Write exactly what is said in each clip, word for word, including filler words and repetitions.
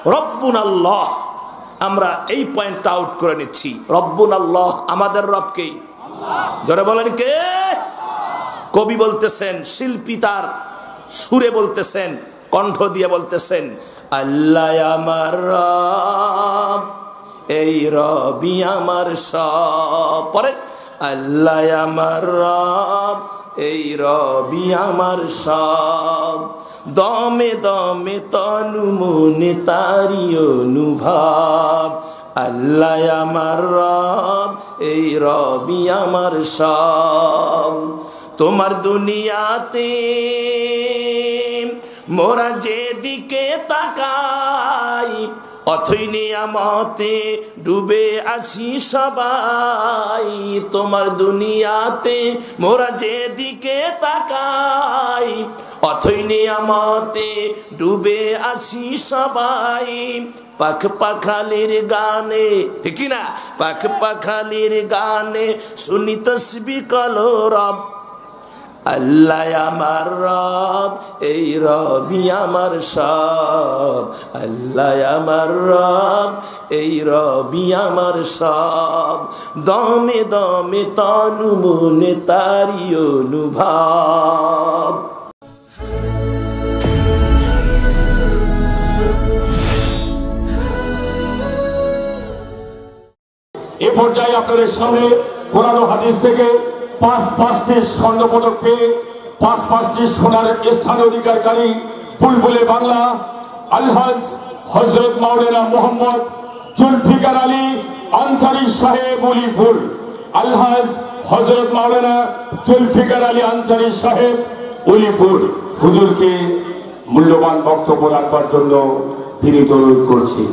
রব্বুনাল্লাহ, আমরা এই point out করে নিচ্ছি। রব্বুনাল্লাহ, আমাদের রবকে জোরে বলেন কে? কবি বলতেছেন, শিল্পী তার সুরে বলতেছেন, কণ্ঠ দিয়ে বলতেছেন, আল্লাহ আমার রব, এই রবি আমার সব। পরে আল্লাহ আমার রব, এই রবি আমার সব। দমে দমে তনু মনে তারি অনুভব। আল্লাহ আমার রব, এই রবি আমার সব। তোমার দুনিয়াতে মোরা যেদিকে তাকাই, অথই নিয়ামতে ডুবে আছি সবাই। তোমার দুনিয়াতে মোরা যেদিকে তাকাই, অথই নিয়ামতে ডুবে আছি সবাই। পাখ পাখালির গানে, ঠিক না, পাখ পাখালির গানে শুনি তসবিহ কলরব। আল্লাহ আমার রব, এই রবি আমার সব। আল্লাহ আমার রব, এই রবি আমার সব। দমে দমে তনু মনে তারি অনুভব। এ পর্যায়ে আপনাদের সামনে কোরআন ও হাদিস থেকে পাঁচ পাঁচটি স্বর্ণপদক পেয়ে পাঁচ পাঁচটি সোনার স্থান অধিকারকারী বুলবুলে বাংলা আলহাজ হযরত মাওলানা মোহাম্মদ জুলফিকার আলী আনসারী সাহেব উলিপুর। আলহাজ হযরত মাওলানা জুলফিকার আলী আনসারী সাহেব উলিপুর হুজুরকে মূল্যবান বক্তব্য রাখবার জন্য বিনীত অনুরোধ করছি।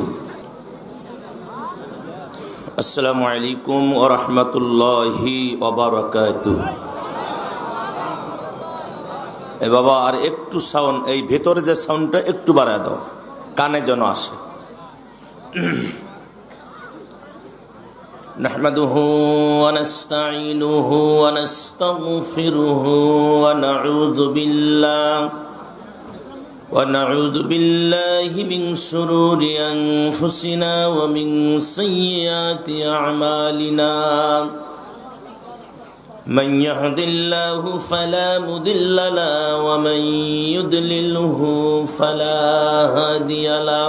আসসালামু আলাইকুম ওয়া রাহমাতুল্লাহি ওয়া বারাকাতুহু। এ বাবা, আর একটু সাউন্ড, এই ভেতরে যে সাউন্ডটা একটু বাড়ায় দাও, কানে যেন আসে। নাহমাদুহু ওয়া নাস্তাঈনুহু ওয়া নাস্তাগফিরুহু ওয়া নাউযু বিল্লাহ ونعوذ بالله من شرور أنفسنا ومن سيئات أعمالنا من يهد الله فلا مضل له ومن يضلله فلا هادي له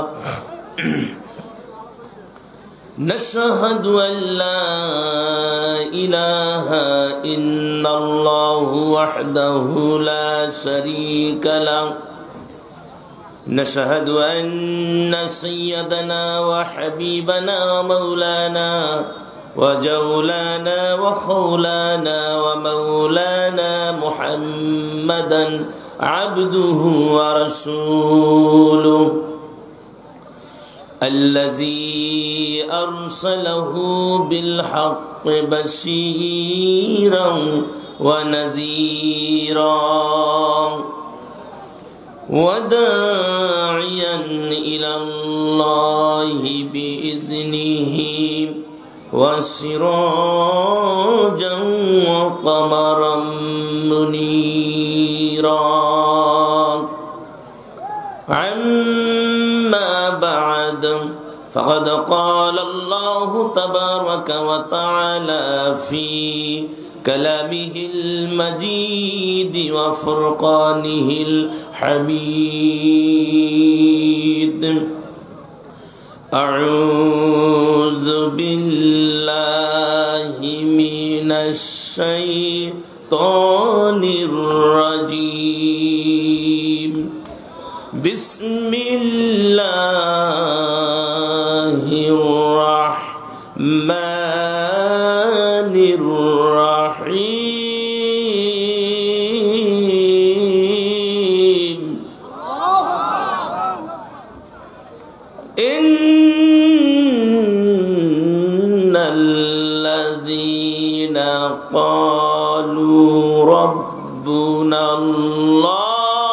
نشهد أن لا إله إلا الله وحده لا شريك له نشهد أن سيدنا وحبيبنا ومولانا وجولانا وخولانا ومولانا محمدا عبده ورسوله الذي أرسله بالحق بشيرا ونذيرا وداعيا إلى الله بإذنه وسراجا وقمرا منيرا عما بعد فقد قال الله تبارك وتعالى في كلامه المجيد وفرقانه الحميد أعوذ بالله من الشيطان الرجيم بسم الله الرحمن الرحيم إن الذين قالوا ربنا الله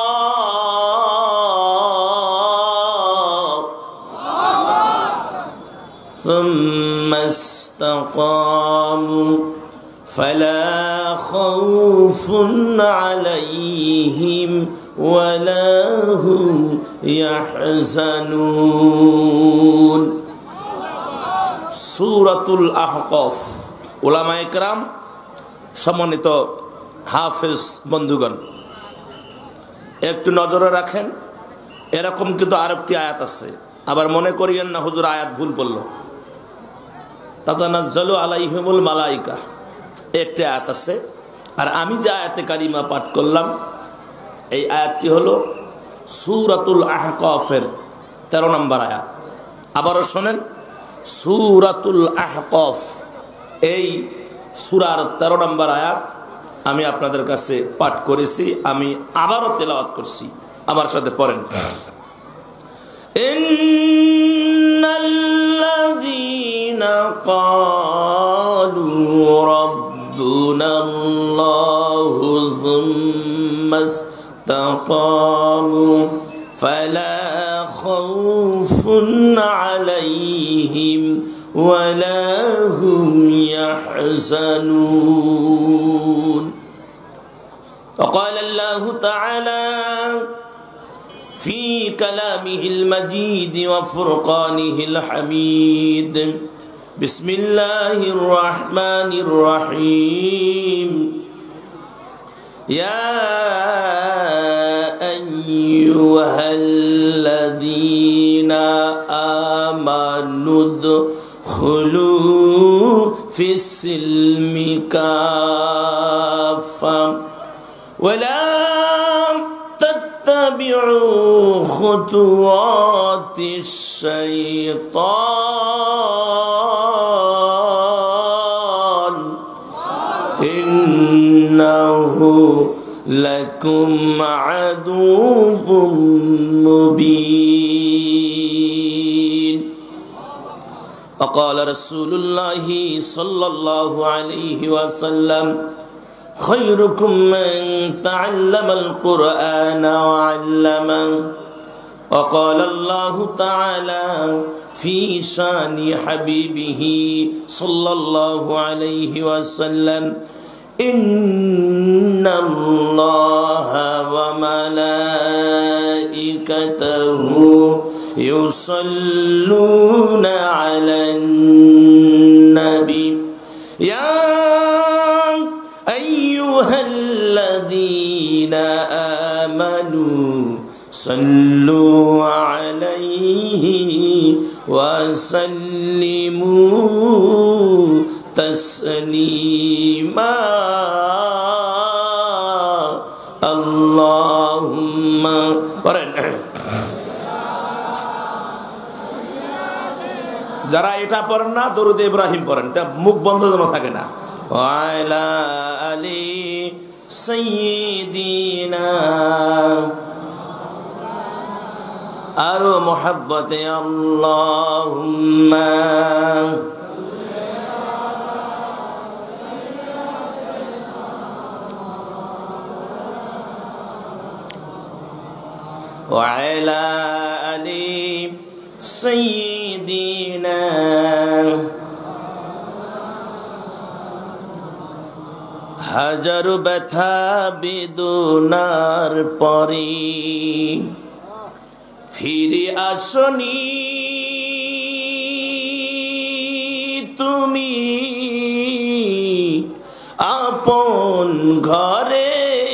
ثم استقاموا فلا خوف عليهم ولا هم يحزنون সূরাতুল আহকাফ। উলামায়ে কেরাম, সম্মানিত হাফেজ বন্ধুগণ, একটু নজরে রাখেন। এরকম কিন্তু আরেকটি আয়াত আছে, আবার মনে করিয়েন না হুজুর আয়াত ভুল বলল। তাতানাজ্জালু আলাইহিমুল মালাইকা একটি আয়াত আছে, আর আমি যে আয়াতে কারিমা পাঠ করলাম এই আয়াতটি হলো সূরাতুল আহকাফের তেরো নম্বর আয়াত। আবারও শোনেন, সূরাতুল আহকাফ এই সূরার তেরো নম্বর আয়াত আমি আপনাদের কাছে পাঠ করেছি, আমি আবারও তেলাওয়াত করছি, আমার সাথে পড়েন। ইন্নাল্লাযীনা ক্বালু রাব্বুনাল্লাহু যুম্মা ইসতাকামু ফালা খাউফুন আলাইহিম ওয়ালা হুম ইয়াহজানুন। وقال الله تعالى في كلامه المجيد وفرقانه الحميد: بسم الله الرحمن الرحيم. يا أيها الذين آمنوا ادخلوا في السلم كافة ولا تتبعوا خطوات الشيطان إنه لكم عدو مبين. وقال رسول الله صلى الله عليه وسلم: خيركم من تعلم القرآن وعلمه. وقال الله تعالى في شان حبيبه صلى الله عليه وسلم: إن الله وملائكته يصلون على النبي يا أيها الذين آمنوا صلوا عليه وسلموا تسليما. اللهم যারা এটা পড়েন না দরুদ ইব্রাহিম পড়েন, তা মুখ বন্ধ যেন থাকে না। ওয়ালা আলি সাইয়্যিদিনা, আরো মোহাব্বতে আল্লাহুম্মা ওয়ালা আলি সাইয়্যিদিনা। হাজারো ব্যথা বেদনার পরে ফিরে আসনি তুমি আপন ঘরে,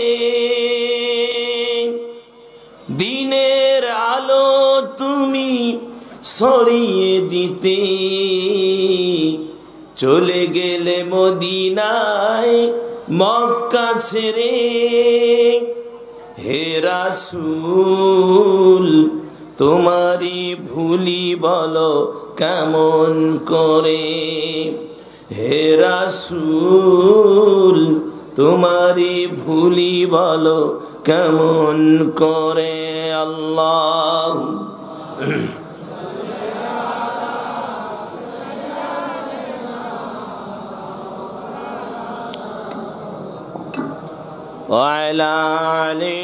দিনের আলো তুমি ছড়িয়ে দিতে চলে গেলে মদিনায় মক্কা ছেড়ে। হে রাসূল তোমারি ভুলি বলো কেমন করে, হে রাসূল তোমারি ভুলি বলো কেমন করে। আল্লাহ وعلى آله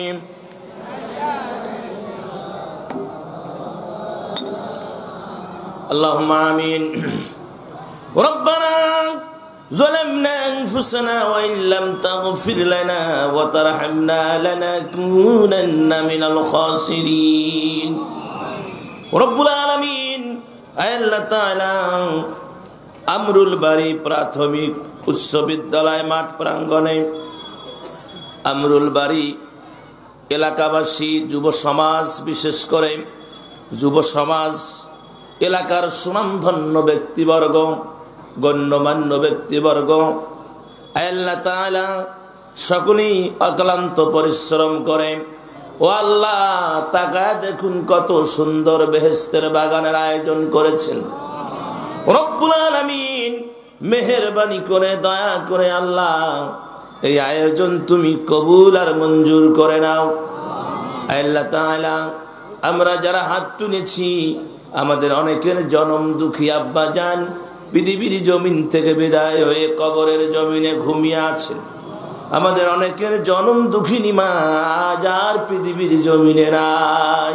اللهم آمين. ربنا ظلمنا أنفسنا وإن لم تغفر لنا وترحمنا لنكونن من الخاسرين رب العالمين আল্লাহ তাআলা আমরুল বাড়ি প্রাথমিক উচ্চ বিদ্যালয় মাঠ প্রাঙ্গণে আমরুল বাড়ি এলাকাবাসী যুব সমাজ, বিশেষ করে যুব সমাজ, এলাকার সুনামধন্য ব্যক্তিবর্গ, গণ্যমান্য ব্যক্তিবর্গ, আল্লাহ তাআলা সকলেই অক্লান্ত পরিশ্রম করে। ও আল্লাহ, তাকায় দেখুন কত সুন্দর বেহেশতের বাগানের আয়োজন করেছেন রব্বুল আলামিন। মেহেরবানি করে, দয়া করে আল্লাহ এই আয়োজন তুমি কবুল আর মঞ্জুর করে নাও। আল্লাহ তাআলা আমরা যারা হাত তুলেছি, আমাদের অনেকের জনম দুঃখী আব্বা জান পৃথিবীর জমিন থেকে বিদায় হয়ে কবরের জমিনে ঘুমিয়ে আছেন। আমাদের অনেকের জনম দুঃখিনী মা আজ আর পৃথিবীর জমিনে নাই।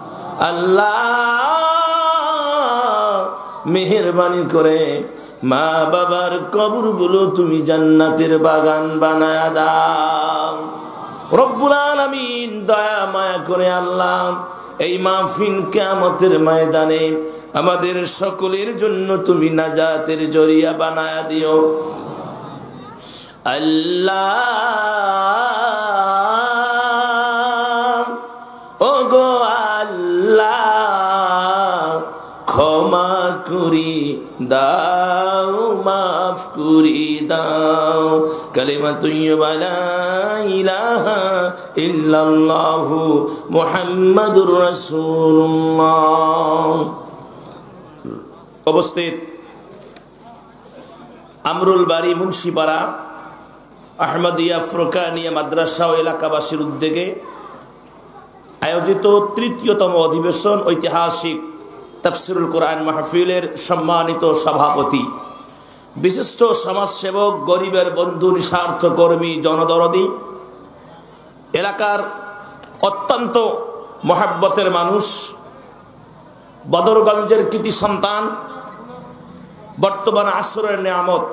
আল্লাহ মেহেরবানি করে মা বাবার কবরগুলো তুমি জান্নাতের বাগান বানায়া দাও রব্বুল আলামিন। দয়া মায়া করে আল্লাহ এই মাহফিল কিয়ামতের ময়দানে আমাদের সকলের জন্য তুমি নাজাতের জরিয়া বানায়া দিও আল্লাহ। ও গো আল্লাহ, ক্ষমা করি দাও, মাফ করি দাও। কালিমা তাইয়্যিবা লা ইলাহা ইল্লাল্লাহু মুহাম্মাদুর রাসূলুল্লাহ। উপস্থিত আমরুল বাড়ি মুন্সিপাড়া আহমদিয়া ফোরকানিয়া মাদ্রাসা ও এলাকাবাসীর উদ্যোগে আয়োজিত তৃতীয়তম অধিবেশন ঐতিহাসিক তাফসিরুল কোরআন মাহফিলের সম্মানিত সভাপতি, বিশিষ্ট সমাজসেবক, গরিবের বন্ধু, নিঃস্বার্থ কর্মী, জনদরদী, এলাকার অত্যন্ত মহাব্বতের মানুষ, বদরগঞ্জের কৃতি সন্তান, বর্তমান আসরের নিয়ামত,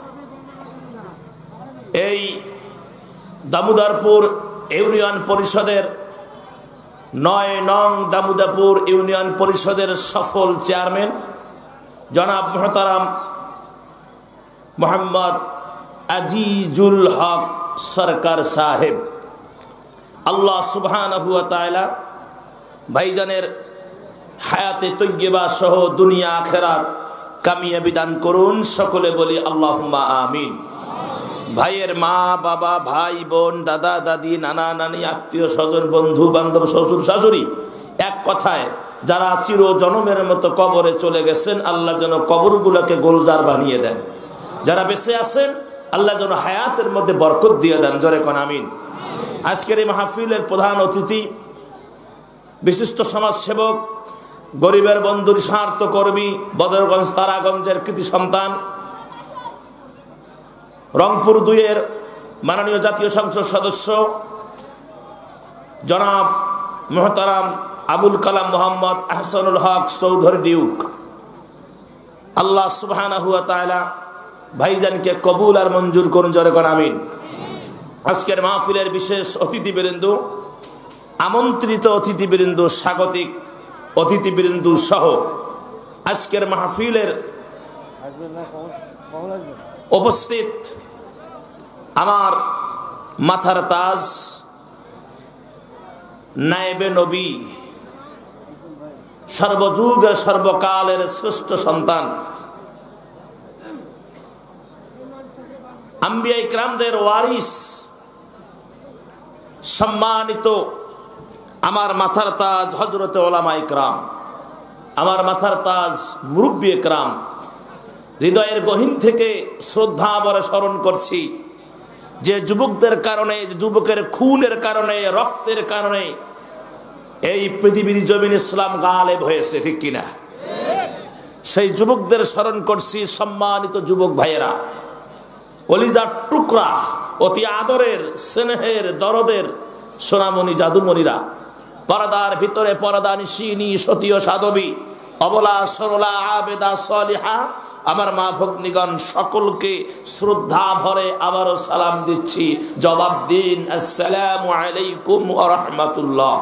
এই দামোদরপুর ইউনিয়ন পরিষদের নয় নং দামোদরপুর ইউনিয়ন পরিষদের সফল চেয়ারম্যান জনাব মুহতারাম মোহাম্মদ আজিজুল হক সরকার সাহেব, আল্লাহ সুবহানাহু ওয়া তাআলা ভাইজানের হায়াতে তৈয়্যিবা সহ দুনিয়া আখিরাত কামিয়াবি দান করুন। সকলে বলি আল্লাহুম্মা আমিন। ভাইয়ের মা বাবা, ভাই বোন, দাদা দাদি, নানা নানি, আত্মীয় স্বজন, বন্ধু বান্ধব, শ্বশুর শাশুড়ি, এক কথায় যারা চির জনমের মতো কবরে চলে গেছেন, আল্লাহ যেন কবরগুলোকে গোলজার বানিয়ে দেন। যারা বেঁচে আছেন আল্লাহ যেন হায়াতের মধ্যে বরকত দিয়ে দেন। জোরে কোন আমিন। আজকের এই মাহফিলের প্রধান অতিথি, বিশিষ্ট সমাজসেবক, গরিবের বন্ধু, নিঃস্বার্থ কর্মী, বদরগঞ্জ তারাগঞ্জের কৃতি সন্তান, রংপুর দুইয়ের মাননীয় জাতীয় সংসদ সদস্য জনাব মুহতারাম আবুল কালাম মোহাম্মদ আহসানুল হক চৌধুরী ডিউক, আল্লাহ সুবহানাহু ওয়া তাআলা ভাইজানকে কবুল আর মঞ্জুর করুন। জোরে কোন আমিন। আজকের মাহফিলের বিশেষ অতিথিবৃন্দ, আমন্ত্রিত অতিথিবৃন্দ, স্বাগতিক অতিথিবৃন্দ সহ আজকের মাহফিলের উপস্থিত আমার মাথার তাজ, নায়েবে নবী, সর্বযুগের সর্বকালের শ্রেষ্ঠ সন্তান, আম্বিয়া ইকরামদের ওয়ারিস, সম্মানিত আমার মাথার তাজ হযরতে উলামা ইকরাম, আমার মাথার তাজ মুরব্বী ইকরাম, হৃদয়ের গহীন থেকে শ্রদ্ধা ভরে স্মরণ করছি যে যুবকদের কারণে, যুবকের খুনের কারণে, রক্তের কারণে এই পৃথিবীর জমিন ইসলাম গালেব হয়েছে, ঠিক কিনা? সেই যুবকদের স্মরণ করছি। সম্মানিত যুবক ভাইয়েরা, কলিজার টুকরা, অতি আদরের, স্নেহের, দরদের সোনামণি, জাদুমণিরা, পর্দার ভিতরে পর্দা নিশিনী, সতী ও সাধবী, অবলা সরলা আবেদা সলিহা আমার মা ভগ্নীগণ সকলকে শ্রদ্ধা ভরে আবারও সালাম দিচ্ছি। জবাব দিন আসসালামু আলাইকুম ওয়া রাহমাতুল্লাহ।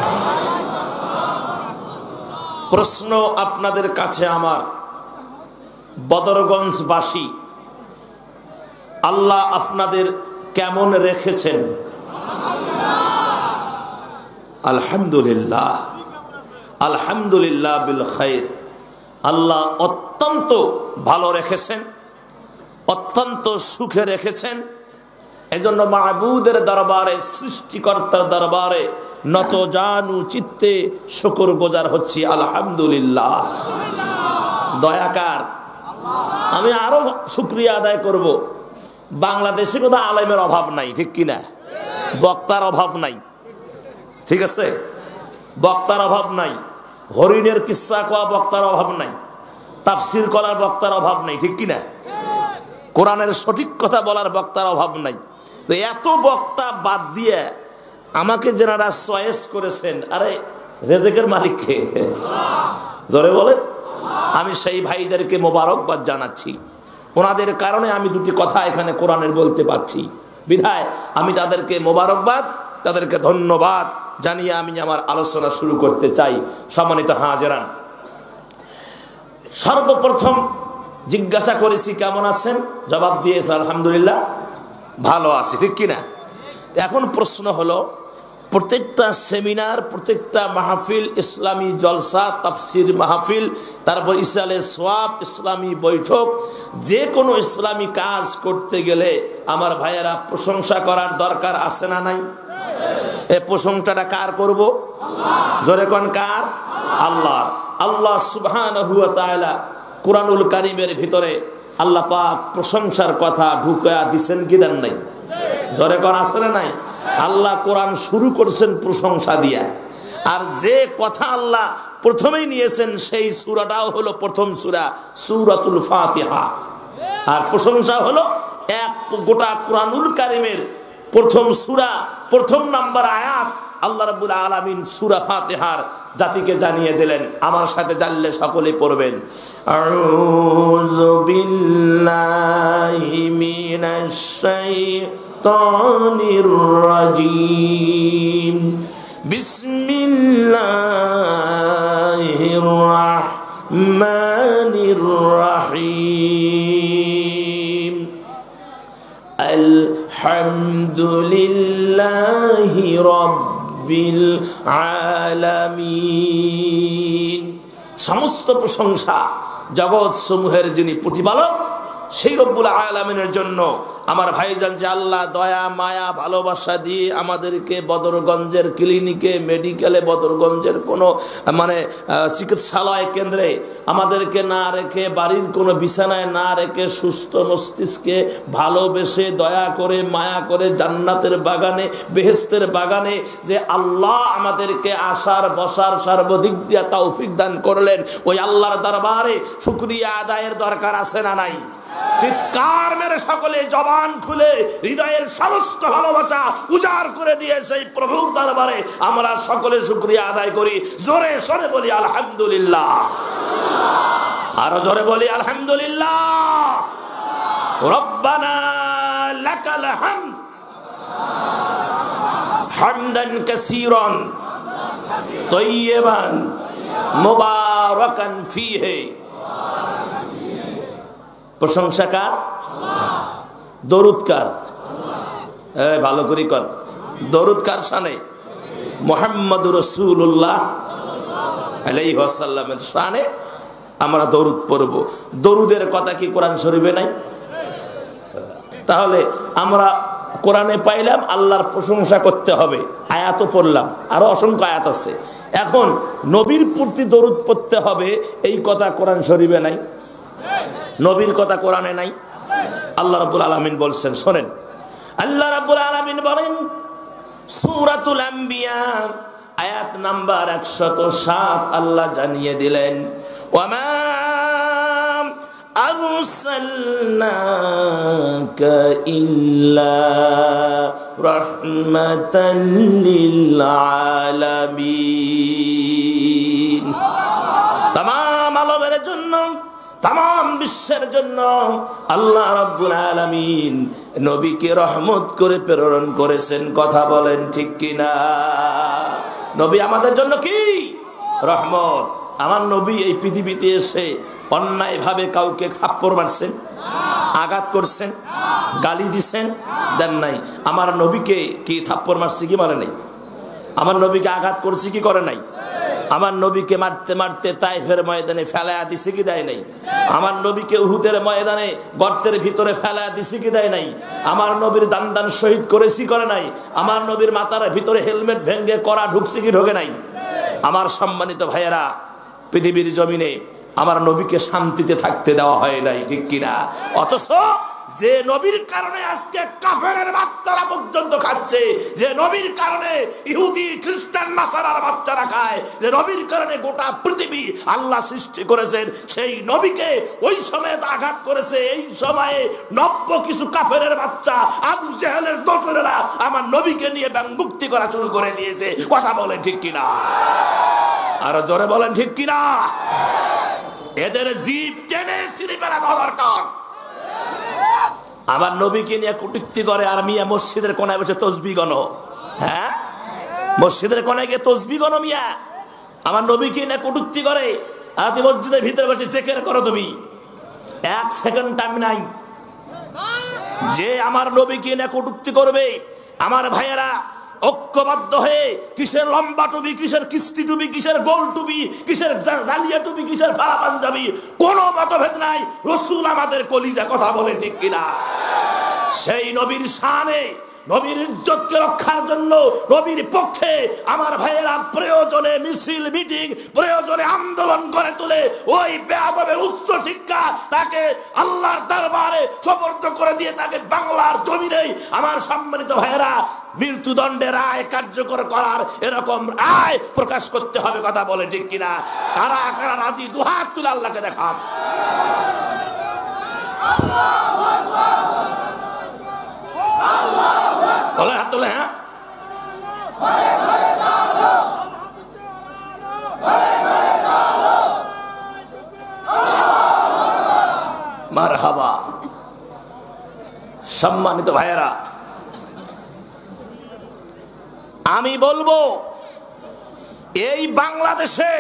প্রশ্ন আপনাদের কাছে আমার, বদরগঞ্জবাসী আল্লাহ আপনাদের কেমন রেখেছেন? আলহামদুলিল্লাহ, আলহামদুলিল্লাহ বিল খাইর। আল্লাহ অত্যন্ত ভালো রেখেছেন, অত্যন্ত সুখে রেখেছেন। এজন্য মাবুদের দরবারে, সৃষ্টিকর্তার দরবারে নত জানু চিত্তে শুকর গুজার হচ্ছি আলহামদুলিল্লাহ। দয়াকার, আমি আরো শুকরিয়া আদায় করব। বাংলাদেশে কোথাও আলেমের অভাব নাই, ঠিক কিনা? বক্তার অভাব নাই, ঠিক আছে? বক্তার অভাব নাই, হরিণের কিস্সা কোয়া বক্তার অভাব নাই, তাফসির করার বক্তার অভাব নাই, ঠিক কিনা? কোরআনের সঠিক কথা বলার বক্তার অভাব নাই। তো এত বক্তা বাদ দিয়ে আমাকে যারা চয়েস করেছেন, আরে রেজেকের মালিক কে? জোরে বলে। আমি সেই ভাইদেরকে মোবারকবাদ জানাচ্ছি। ওনাদের কারণে আমি দুটি কথা এখানে কোরআনের বলতে পারছি, বিধায় আমি তাদেরকে মোবারকবাদ, তাদেরকে ধন্যবাদ জানিয়ে আমি আমার আলোচনা শুরু করতে চাই। সম্মানিত হাজেরান, সর্বপ্রথম জিজ্ঞাসা করেছি কেমন আছেন, জবাব দিয়েছে আলহামদুলিল্লাহ, ভালো আছি, ঠিক কিনা? এখন প্রশ্ন হলো, প্রত্যেকটা সেমিনার, প্রত্যেকটা মাহফিল, ইসলামী জলসা, তাফসির মাহফিল, তারপর ইসলামে সোয়াব, ইসলামী বৈঠক, যে কোনো ইসলামী কাজ করতে গেলে আমার ভাইয়েরা প্রশংসা করার দরকার আছে না নাই? এই প্রশংসাটা কার করব? জোরে কোন কার? আল্লাহ। আল্লাহ সুবহানাহু ওয়া তাআলা কুরআনুল কারীমের ভিতরে আল্লাহ পাক প্রশংসার কথা ঢুকায়া দিবেন কি দেন নাই? জোরে কোন আছে না নাই? আল্লাহ কোরআন শুরু করছেন প্রশংসা দিয়া। আর যে কথা আল্লাহ প্রথমেই নিয়েছেন সেই সূরাটাও হলো প্রথম সূরা, সূরাতুল ফাতিহা। আর প্রশংসা হলো এক গোটা কুরআনুল কারীমের প্রথম সূরা, প্রথম নাম্বার আয়াত আল্লাহ রাব্বুল আলামিন সূরা ফাতিহার জাতিকে জানিয়ে দিলেন। আমার সাথে জানলে সকলে পড়বেন, আউযু বিল্লাহি মিনাশ শাইতানির রাজীম, বিসমিল্লাহির রাহমানির রাহিম, আলহামদুলিল্লাহি রাব্বিল আলামিন। সমস্ত প্রশংসা জগৎ সমূহের যিনি প্রতিপালক সেই রব্বুল আলামিনের জন্য। আমার ভাইজান যে আল্লাহ দয়া মায়া ভালোবাসা দিয়ে আমাদেরকে বদরগঞ্জের ক্লিনিকে, মেডিকেলে, বদরগঞ্জের কোনো মানে চিকিৎসালয় কেন্দ্রে আমাদেরকে না রেখে, বাড়ির কোনো বিছানায় না রেখে, সুস্থ মস্তিষ্কে ভালোবেসে দয়া করে মায়া করে জান্নাতের বাগানে, বেহেশতের বাগানে যে আল্লাহ আমাদেরকে আসার বসার সর্বদিক দিয়ে তৌফিক দান করলেন, ওই আল্লাহর দরবারে শুকরিয়া আদায়ের দরকার আছে না নাই? চিৎকার মেরে সকলে জবান খুলে হৃদয়ের সমস্ত ভালোবাসা উজাড় করে দিয়ে সেই প্রভুর দরবারে আমরা সকলে শুকরিয়া আদায় করি। জোরে সরে বলি আলহামদুলিল্লাহ, আরো জোরে বলি আলহামদুলিল্লাহ। রব্বানা লাকাল হামদ হামদান কাসীরান তাইয়্যিবান মুবারাকান ফীহি। প্রশংসা কার? দরুদ কার? ভালো করে কর, দরুদ কার শানে? মুহাম্মদুর রাসূলুল্লাহ আলাইহি ওয়াসাল্লামের শানে আমরা দরুদ পড়ব। দরুদের কথা কি কোরআন শরীফে নাই? তাহলে আমরা কোরআনে পাইলাম আল্লাহর প্রশংসা করতে হবে, আয়াতও পড়লাম, আরো অসংখ্য আয়াত আছে। এখন নবীর প্রতি দরুদ পড়তে হবে, এই কথা কোরআন শরীফে নাই, নবীর কথা কোরআনে নাই। আল্লাহ রাব্বুল আলামিন বলছেন, শোনেন, আল্লাহ রাব্বুল আলামিন বলেন সূরাতুল আম্বিয়া আয়াত নাম্বার একশত সাত, আল্লাহ জানিয়ে দিলেন, ওয়ামা আরসালনাকা ইল্লা রাহমাতাল লিল আলামিন। তামাম আলমের জন্য, তাম বিশ্বের জন্য আল্লাহ রাব্বুল আলামিন নবীকে রহমত করে প্রেরণ করেছেন। কথা বলেন ঠিক কিনা? নবী আমাদের জন্য কি রহমত। আমার নবী এই পৃথিবীতে এসে অন্যায় ভাবে কাউকে থাপ্পড় মারছেন, আঘাত করছেন, গালি দিছেন? দেন নাই। আমার নবীকে কি থাপ্পড় মারছে কি মারে নাই? আমার নবীকে আঘাত করছে কি করে নাই? আমার নবীকে মারতে মারতে তাইফের ময়দানে ফেলায়া দিছে কি দেয় নাই? আমার নবীকে উহুদের ময়দানে গর্তের ভিতরে ফেলায়া দিছে কি দেয় নাই? আমার নবীর দান দান শহীদ করেছি করে নাই? আমার নবীর মাথার ভিতরে হেলমেট ভেঙে করা ঢুকছে কি ঢোকে নাই? আমার সম্মানিত ভাইয়েরা, পৃথিবীর জমিনে আমার নবীকে শান্তিতে থাকতে দেওয়া হয় নাই, ঠিক কিনা? অথচ যে নবীর কারণে আজকে কাফেরের বাচ্চারা পর্যন্ত খাচ্ছে, যে নবীর কারণে ইহুদি খ্রিস্টান নাসারার বাচ্চারা খায়, যে নবীর কারণে গোটা পৃথিবী আল্লাহ সৃষ্টি করেছেন, সেই নবীকে ওই সময়ে আঘাত করেছে। এই সময়ে নব্য কিছু কাফেরের বাচ্চা আবু জেহেলের দোসরেরা আমার নবীকে নিয়ে ব্যঙ্গোক্তি করা শুরু করে দিয়েছে। কথা বলেন ঠিক কিনা? আরো জোরে বলেন ঠিক কিনা? এদের জিভ টেনে ছিঁড়ে ফেলা দরকার। আমার নবীকে নিয়ে কটূক্তি করে আর মিয়া মসজিদের কোনায় বসে তসবিহ গনো। হ্যাঁ, মসজিদের কোনায় গিয়ে তসবিহ গনো মিয়া। আমার নবীকে নিয়ে কটূক্তি করে আর তুমি মসজিদের ভিতরে বসে চেকের করো। তুমি এক সেকেন্ড টাইম নাই। যে আমার নবীকে নিয়ে কটূক্তি করবে, আমার ভাইয়েরা ঐক্যবদ্ধ হয়ে কিসের লম্বা টুপি, কিসের কিস্তি টুপি, কিসের গোল টুপি, কিসের জালিয়া টুপি, কিসের ফাড়া পাঞ্জাবি, কোনো মতভেদ নাই। রসুল আমাদের কলিজা। কথা বলে ঠিক কিনা? সেই নবীর শানে, নবীর ইজ্জতকে রক্ষার জন্য, নবীর পক্ষে আমার ভাইয়েরা প্রয়োজনে মিছিল মিটিং, প্রয়োজনে আন্দোলন করে তোলে। ওই বেয়াদবের উচ্চ শিক্ষা তাকে আল্লাহর দরবারে সুপর্দ করে দিয়ে তাকে বাংলার জমিনে আমার সম্মানিত ভাইয়েরা মৃত্যুদণ্ডের রায় কার্যকর করার এরকম রায় প্রকাশ করতে হবে। কথা বলে ঠিক কিনা? কারা কারা রাজি? দুহাত তুলে আল্লাহকে দেখান। বলে হাত তোলে। হ্যাঁ, মারহাবা। সম্মানিত ভাইয়েরা, আমি বলবো এই বাংলাদেশে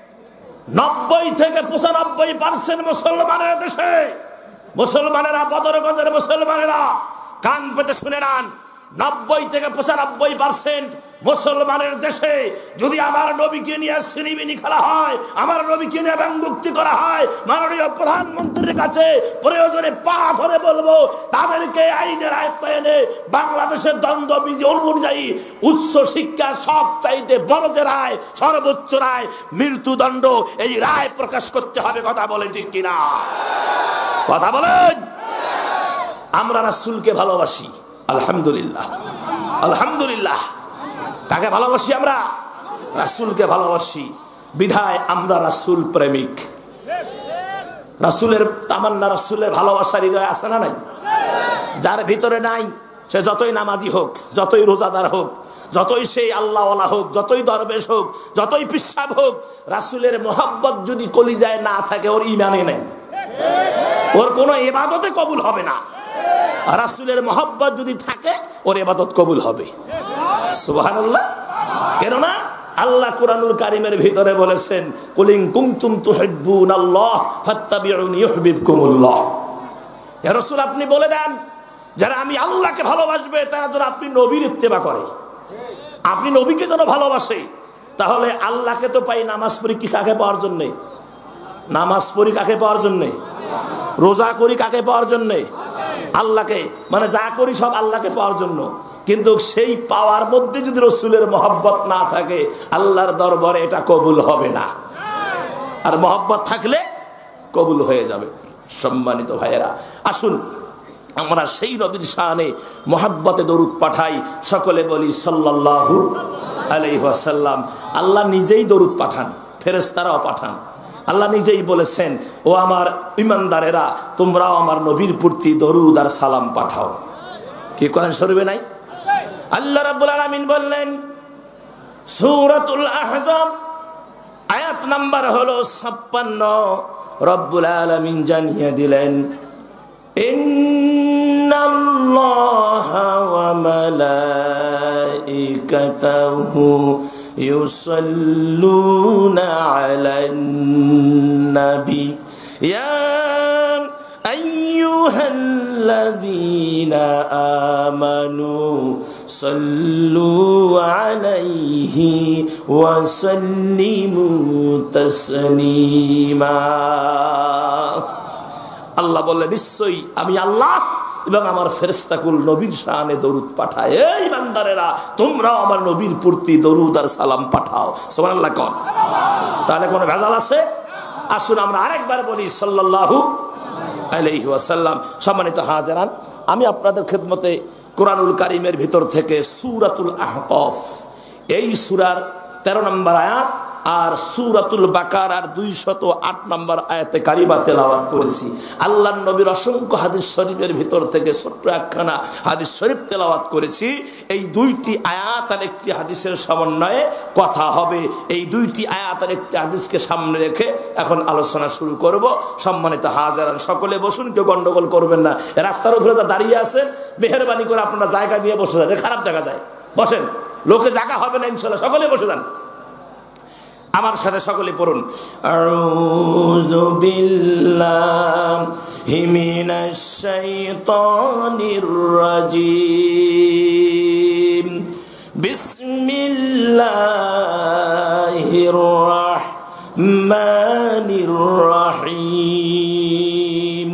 নব্বই থেকে পঁচানব্বই পার্সেন্ট মুসলমানের দেশে, মুসলমানেরা বদরগঞ্জের মুসলমানেরা কান পেতে শুনে নেন, নব্বই থেকে পঁচানব্বই পার্সেন্ট মুসলমানের দেশে যদি আমার নবীকে নিয়ে শ্রীবিনি খেলা হয়, আমার নবীকে নিয়ে ব্যঙ্গোক্তি করা হয়, মাননীয় প্রধানমন্ত্রীর কাছে প্রয়োজনে পা ধরে বলবো তাদেরকে আইনের আয়ত্তে এনে বাংলাদেশের দণ্ডবিধি অনুযায়ী উচ্চ শিক্ষা সব চাইতে বড় যে রায়, সর্বোচ্চ রায় মৃত্যুদণ্ড, এই রায় প্রকাশ করতে হবে। কথা বলেন ঠিক কিনা? কথা বলেন। আমরা রাসূলকে ভালোবাসি, আলহামদুলিল্লাহ, আলহামদুলিল্লাহ। কাকে ভালোবাসি? আমরা রাসূলকে ভালোবাসি। বিধায় আমরা রাসূল প্রেমিক। রাসূলের তামান্না, রাসূলের ভালোবাসার হৃদয় আছে না নাই? যার ভিতরে নাই সে যতই নামাজি হোক, যতই রোজাদার হোক, যতই সেই আল্লাহওয়ালা হোক, যতই দরবেশ হোক, যতই পিসাব হোক, রাসূলের মোহাব্বত যদি কলিজায় না থাকে ওর ঈমানই নাই, ওর কোনো ইবাদতে কবুল হবে না। রাসূলের মোহাব্বত যদি থাকে ওর ইবাদত কবুল হবে। সুবহানাল্লাহ। কেননা আল্লাহ কুরআনুল কারীমের ভিতরে বলেছেন, কুলিন কুনতুম তুহিব্বুনাল্লাহ ফাত্তাবিউনি ইউহিব্বুকুমুল্লাহ। হে রাসূল, আপনি বলে দেন যারা আমি আল্লাহকে ভালোবাসবে তারা যেন আপনি নবীর ইত্তেবা করে, আপনি নবীকে যেন ভালোবাসে। তাহলে আল্লাহকে তো পাই নামাজ পড়ি কি কাকে পাওয়ার জন্যে? নামাজ পড়ি কাকে পাওয়ার জন্যে? রোজা করি কাকে পাওয়ার জন্যে? আল্লাহকে। মানে যা করি সব আল্লাহকে পাওয়ার জন্য। কিন্তু সেই পাওয়ার মধ্যে যদি রাসূলের মহব্বত না থাকে আল্লাহর দরবারে এটা কবুল হবে না। আর মহব্বত থাকলে কবুল হয়ে যাবে। সম্মানিত ভাইয়েরা, আসুন আমরা সেই নবীর শানে মহব্বতে দরুদ পাঠাই। সকলে বলি সাল্লাল্লাহু আলাইহি ওয়াসাল্লাম। আল্লাহ নিজেই দরুদ পাঠান, ফেরেশতারাও পাঠান। আল্লাহ নিজেই বলেছেন, ও আমার ঈমানদারেরা, তোমরাও আমার নবীর প্রতি দরুদ আর সালাম পাঠাও। কি কোরআন শরীফে নাই? আল্লাহ রাব্বুল আলামিন বললেন সূরাতুল আহজাব আয়াত নাম্বার হলো ছাপ্পান্ন। রব্বুল আলামিন জানিয়ে দিলেন, ইন্নাল্লাহা ওয়া মালাইকাতাহু ইউসাল্লুনা আলান নবী ইয়া আইয়ুহাল্লাযীনা আমানু সাল্লু আলাইহি ওয়া সাল্লিমু তাসলিমা। আল্লাহ বললেন, নিশ্চয়ই আমি আল্লাহ এবং আমার ফেরেশতাকুল নবীর শানে দরুদ পাঠায়। এই বান্দারেরা, তোমরাও আমার নবীর প্রতি দরুদ আর সালাম পাঠাও। সুবহানাল্লাহ কোন? তাহলে কোনো ভেজাল আছে? আসুন আমরা আরেকবার বলি সাল্লাল্লাহু আলাইহি ওয়াসাল্লাম। সম্মানিত হাজিরান, আমি আপনাদের খেদমতে কোরআনুল কারীমের ভিতর থেকে সূরাতুল আহকাফ, এই সূরার তেরো নম্বর আয়াত আর সূরাতুল বাকারার দুইশত আট নম্বর আয়াতে কারিমা তেলাওয়াত করেছি। আল্লাহর নবীর অসংখ্য হাদিস শরীফের ভিতর থেকে ছোট্ট একখানা হাদিস শরীফ তেলাওয়াত করেছি। এই দুইটি আয়াত আর একটি হাদিসের সমন্বয়ে কথা হবে। এই দুইটি আয়াত আর একটি হাদিসকে সামনে রেখে এখন আলোচনা শুরু করব। সম্মানিত হাজিরান, সকলে বসুন, কেউ গন্ডগোল করবেন না। রাস্তার উপরে যা দাঁড়িয়ে আছেন, মেহেরবানি করে আপনারা জায়গা নিয়ে বসে যান, খারাপ দেখা যায়। বসেন, লোকে জায়গা হবে না ইনশাআল্লাহ, সকলে বসে যান। আমার সাথে সকলে পড়ুন, আউযু বিল্লাহি মিনাশ শাইতানির রাজীম, বিসমিল্লাহির রাহমানির রাহিম।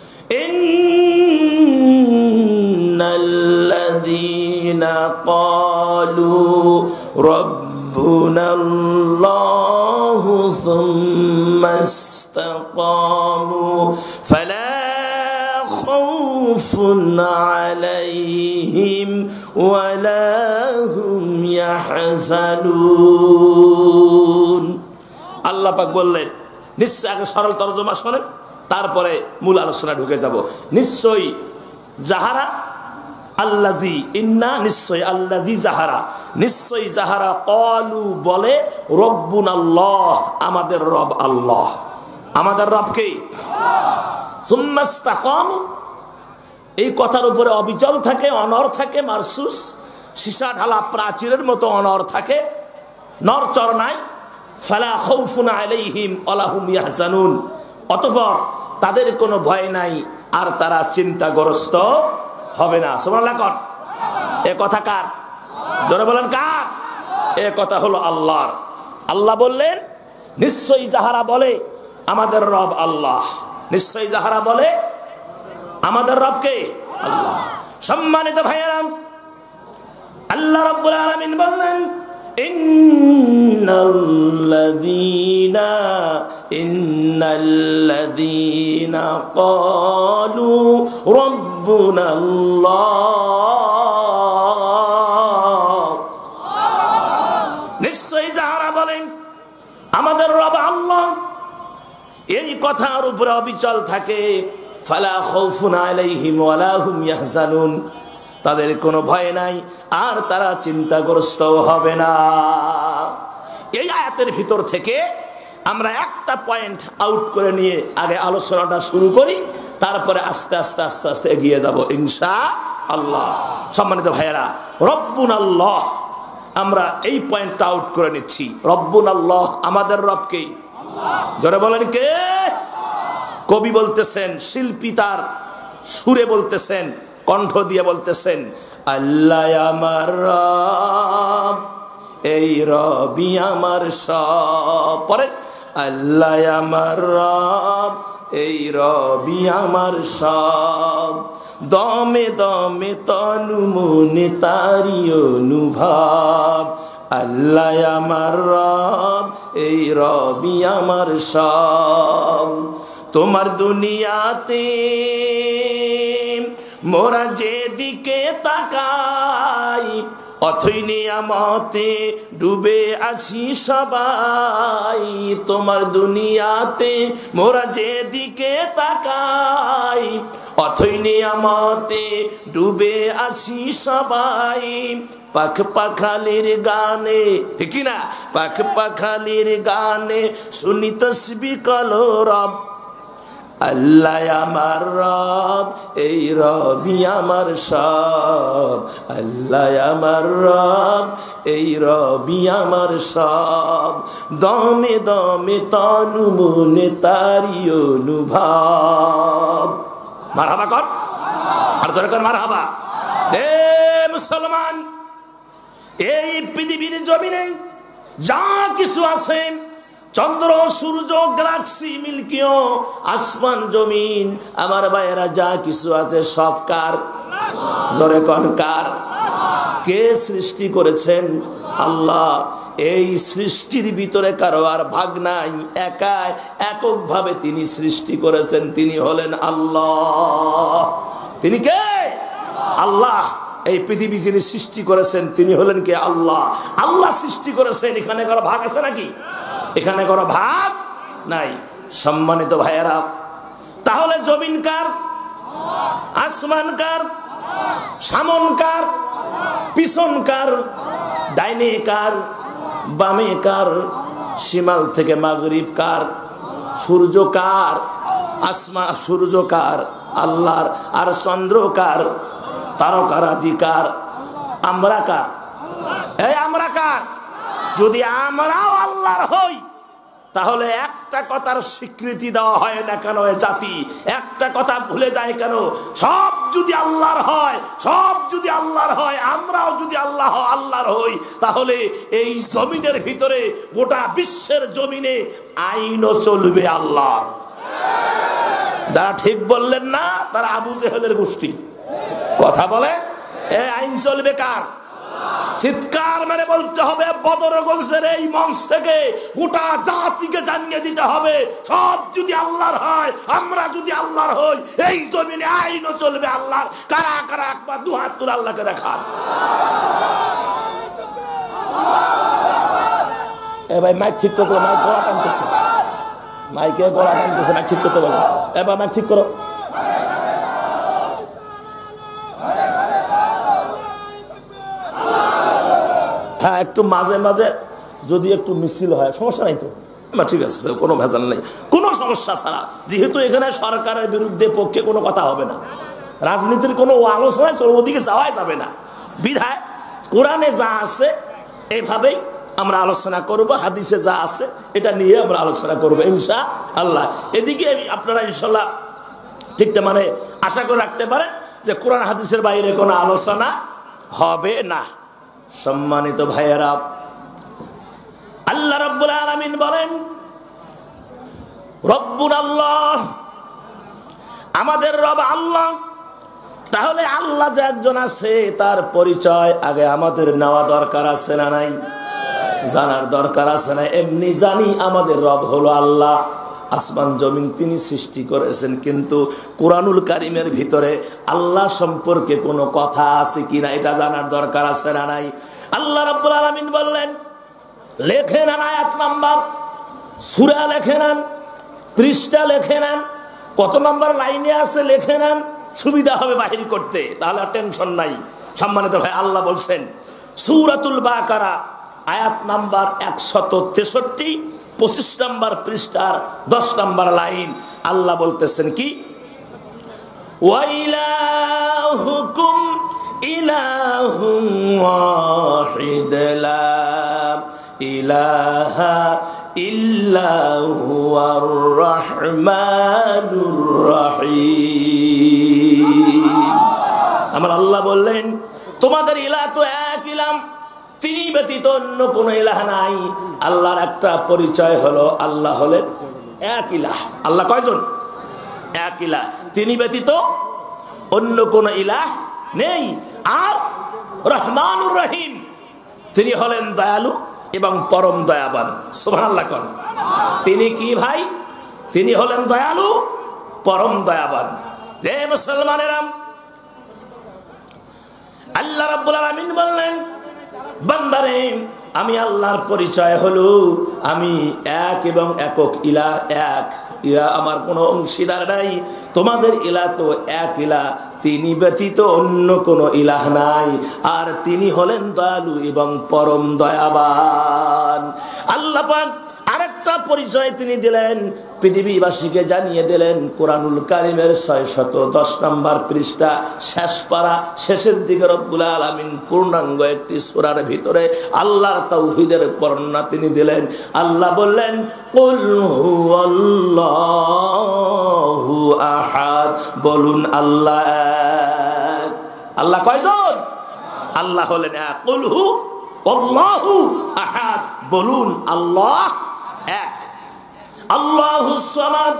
ইন্নাল্লাযীনা ক্বালু রব্বুনাল্লাহু সুম্মা ইসতাকামু ফালা খাউফুন আলাইহিম ওয়ালা হুম ইয়াহজানুন। আল্লাহ পাক বললেন, নিশ্চয়, আগে সরল তরজমা শোনেন, তারপরে মূল আলোচনা ঢুকে যাব। নিশ্চয়ই যাহারা আল্লাযী, ইন্না নিশ্চয়, আল্লাযী যাহারা, নিশ্চয় যাহারা ক্বালু বলে রব্বুনাল্লাহ আমাদের রব আল্লাহ। আমাদের রব কে? সুম্মা ইসতাকামু, এই কথার উপরে অবিচল থাকে, অনর থাকে, মারসুস সীসা ঢালা প্রাচীরের মতো অনর থাকে, নরচর নাই। ফালা খাউফুন আলাইহিম ওয়ালা হুম ইয়াহজানুন, অতঃপর তাদের কোনো ভয় নাই আর তারা চিন্তাগ্রস্ত হবে না। সুবহানাল্লাহ কোন? এ কথা কার? জোরে বলেন কার? এ কথা হলো আল্লাহর। আল্লাহ বললেন, নিশ্চয়ই যাহারা বলে আমাদের রব আল্লাহ, নিশ্চয়ই যাহারা বলে আমাদের রব কে? আল্লাহ। সম্মানিত ভাইয়েরা, আল্লাহ রাব্বুল আলামিন বললেন, ইন্নাল্লাযীনা ইন্নাল্লাযীনা ক্বালু রব্বুনাল্লাহ, নিশ্চয়ই যাহারা বলেন আমাদের রব আল্লাহ, এই কথার উপরে অবিচল থাকে, ফালা খাউফুন আলাইহিম ওয়ালা হুম ইয়াহজানুন, তাদের কোনো ভয় নাই আর তারা চিন্তাগ্রস্ত হবে না। এই আয়াতের ভিতর থেকে আমরা একটা পয়েন্ট আউট করে নিয়ে আগে আলোচনাটা শুরু করি, তারপরে আস্তে আস্তে আস্তে আস্তে এগিয়ে যাব ইনশাআল্লাহ। সম্মানিত ভাইয়েরা, রব্বুনাল্লাহ, আমরা এই পয়েন্টটা আউট করে নিচ্ছি। রব্বুনাল্লাহ, আমাদের রব কে? জোরে বলেন কে? কবি বলতেছেন, শিল্পী তার সুরে বলতেছেন, কণ্ঠ দিয়ে বলতেছেন, আল্লাহ আমার রব, এই রবি আমার সব। পরে আল্লাহ আমার রব, এই রবি আমার সব, দমে দমে তনু মনে তারি অনুভব। আল্লাহ আমার রব, এই রবি আমার সব। তোমার দুনিয়াতে মোরা যেদিকে তাকাই, অথই নিয়ামতে ডুবে আছি সবাই। তোমার দুনিয়াতে মোরা যেদিকে তাকাই, অথই নিয়ামতে ডুবে আছি সবাই, পাখ পাখালির গানে, ঠিক না? পাখ পাখালির গানে শুনি তসবিহ কলরব। আল্লাহ আমার রব, এই রবি আমার সব। আল্লাহ আমার রব, এই রবি আমার সব। দমে দমে তনু মনে তারি অনুভব। মারহাবা কর, আর জোরে কর মারহাবা। রে মুসলমান, এই পৃথিবীর জমিনে যা কিছু আছে, চন্দ্র সূর্য গ্যালাক্সি মিল্কিও আসমান জমিন, আমার ভাইয়েরা যা কিছু আছে সব কার? জোরে কোন কার? কে সৃষ্টি করেছেন? আল্লাহ। এই সৃষ্টির ভিতরে কারো আর ভাগ নাই, একাই এককভাবে তিনি সৃষ্টি করেছেন। তিনি হলেন আল্লাহ। তিনি কে? আল্লাহ। এই পৃথিবী যিনি সৃষ্টি করেছেন তিনি হলেন কে? আল্লাহ। আল্লাহ সৃষ্টি করেছেন, এখানে কারো ভাগ আছে নাকি? এখানে কোনো ভাগ নাই। সম্মানিত ভাইয়েরা, তাহলে জমিন কার? আসমান কার? সামন কার? পিছন কার? ডাইনে কার? বামে কার? শিমাল থেকে মাগরিব কার? সূর্য কার? আসমা সূর্য কার? আল্লাহর। আর চন্দ্র কার? তারকারাজি কার? আমরা কার? এই আমরা কার? যদি আমরাও আল্লাহর হই, তাহলে একটা কথার স্বীকৃতি দেওয়া হয় না কেন? এ জাতি একটা কথা ভুলে যায় কেন? সব যদি আল্লাহর হয়, সব যদি আল্লাহর হয়, আমরাও যদি আল্লাহ আল্লাহর হই, তাহলে এই জমিনের ভিতরে, গোটা বিশ্বের জমিনে আইনও চলবে আল্লাহ। যারা ঠিক বললেন না তারা আবু জেহেলের গোষ্ঠী। কথা বলে, এই আইন চলবে কার? চিৎকার মেরে বলতে হবে, বদরগঞ্জের এই মঞ্চ থেকে গোটা জাতিকে জানিয়ে দিতে হবে, সব যদি আল্লাহর হয়, আমরা যদি আল্লাহর হই, এই জমিনে আইনও চলবে আল্লাহর। কারা কারা একবার দু হাত তুলে আল্লাহকে দেখান। এ ভাই মাইক ঠিক করো, মাইক গলা টানতেছে, মাইকে গলা টানতেছে, মাইক ঠিক করতে বলো। এবার মাইক ঠিক করো। হ্যাঁ, একটু মাঝে মাঝে যদি একটু মিছিল হয় সমস্যা নাই তো, ঠিক আছে, কোনো ভেজাল নেই, কোনো সমস্যা ছাড়া। যেহেতু এখানে সরকারের বিরুদ্ধে পক্ষে কোনো কথা হবে না, রাজনীতির কোনো আলোচনায় ওদিকে যাওয়াই যাবে না, বিধায় কোরআনে যা আছে এইভাবেই আমরা আলোচনা করব, হাদিসে যা আছে এটা নিয়ে আমরা আলোচনা করবো ইনশাআল্লাহ। এদিকে আপনারা ইনশাআল্লাহ ঠিক মানে আশা করে রাখতে পারেন যে কোরআন হাদিসের বাইরে কোনো আলোচনা হবে না। সম্মানিত ভাইয়েরা, আল্লাহ রাব্বুল আলামিন বলেন, রব্বুন আল্লাহ, আমাদের রব আল্লাহ। তাহলে আল্লাহ যে একজন আছে তার পরিচয় আগে আমাদের নেওয়া দরকার আছে না নাই? জানার দরকার আছে না? এমনি জানি আমাদের রব হলো আল্লাহ, আসমান জমিন তিনি সৃষ্টি করেছেন, কিন্তু কোরআনুল কারীমের ভিতরে আল্লাহ সম্পর্কে কোনো কথা আছে কিনা এটা জানার দরকার আছে না নাই? আল্লাহ রাব্বুল আলামিন বললেন, লেখে নেন আয়াত নাম্বার, সূরা লেখে নেন, পৃষ্ঠা লেখে নেন, কত নাম্বার লাইনে আছে লেখে নেন, সুবিধা হবে বাহির করতে, তাহলে টেনশন নাই। সম্মানিত ভাই, আল্লাহ বলছেন সূরাতুল বাকারা আয়াত নাম্বার একশত তেষট্টি, পঁচিশ নাম্বার পৃষ্ঠার দশ নাম্বার লাইন, আল্লাহ বলতেছেন কি, ওয়াইলাহুকুম ইলাহুম ওয়াহিদ লা ইলাহা ইল্লা হুয়ার রহমানুর রহিম। আমার আল্লাহ বললেন, তোমাদের ইলাহ তো এক ইলাম, তিনি ব্যতীত অন্য কোন ইলাহ নাই। আল্লাহর একটা পরিচয় হলো আল্লাহ হলেন এক ইলাহ। আল্লাহ কয়জন? এক ইলাহ, তিনি ব্যতীত অন্য কোন ইলাহ নেই। আর রহমানুর রহিম, তিনি হলেন দয়ালু এবং পরম দয়াবান। সুবহানাল্লাহ কোন। তিনি কি ভাই? তিনি হলেন দয়ালু, পরম দয়াবান। রে মুসলমানেরা, আল্লাহ রাব্বুল আলামিন বললেন, বান্দারে আমি আল্লাহর পরিচয় হলো আমি এক এবং একক ইলাহ, এক ইলা আমার কোনো অংশীদার নাই, তোমাদের ইলা তো এক ইলা, তিনি ব্যতীত অন্য কোনো ইলাহ নাই, আর তিনি হলেন দয়ালু এবং পরম দয়াবান। আল্লাহ পাক আরেকটা পরিচয় তিনি দিলেন, পৃথিবীবাসীকে জানিয়ে দিলেন। কোরআনুল কারিমের ছয় শত দশ নম্বর পৃষ্ঠা শেষ পারা শেষের দিকে রব্বুল আলামিন পূর্ণাঙ্গ একটি সূরার ভিতরে আল্লাহর তাওহীদের বর্ণনা তিনি দিলেন। আল্লাহ বললেন, কুল হুয়াল্লাহু আহাদ, বলুন আল্লাহ এক। আল্লাহ কয়জন? আল্লাহ হলেন এক। কুল হু আল্লাহু আহাদ, বলুন আল্লাহ এক। আল্লাহুস সামাদ,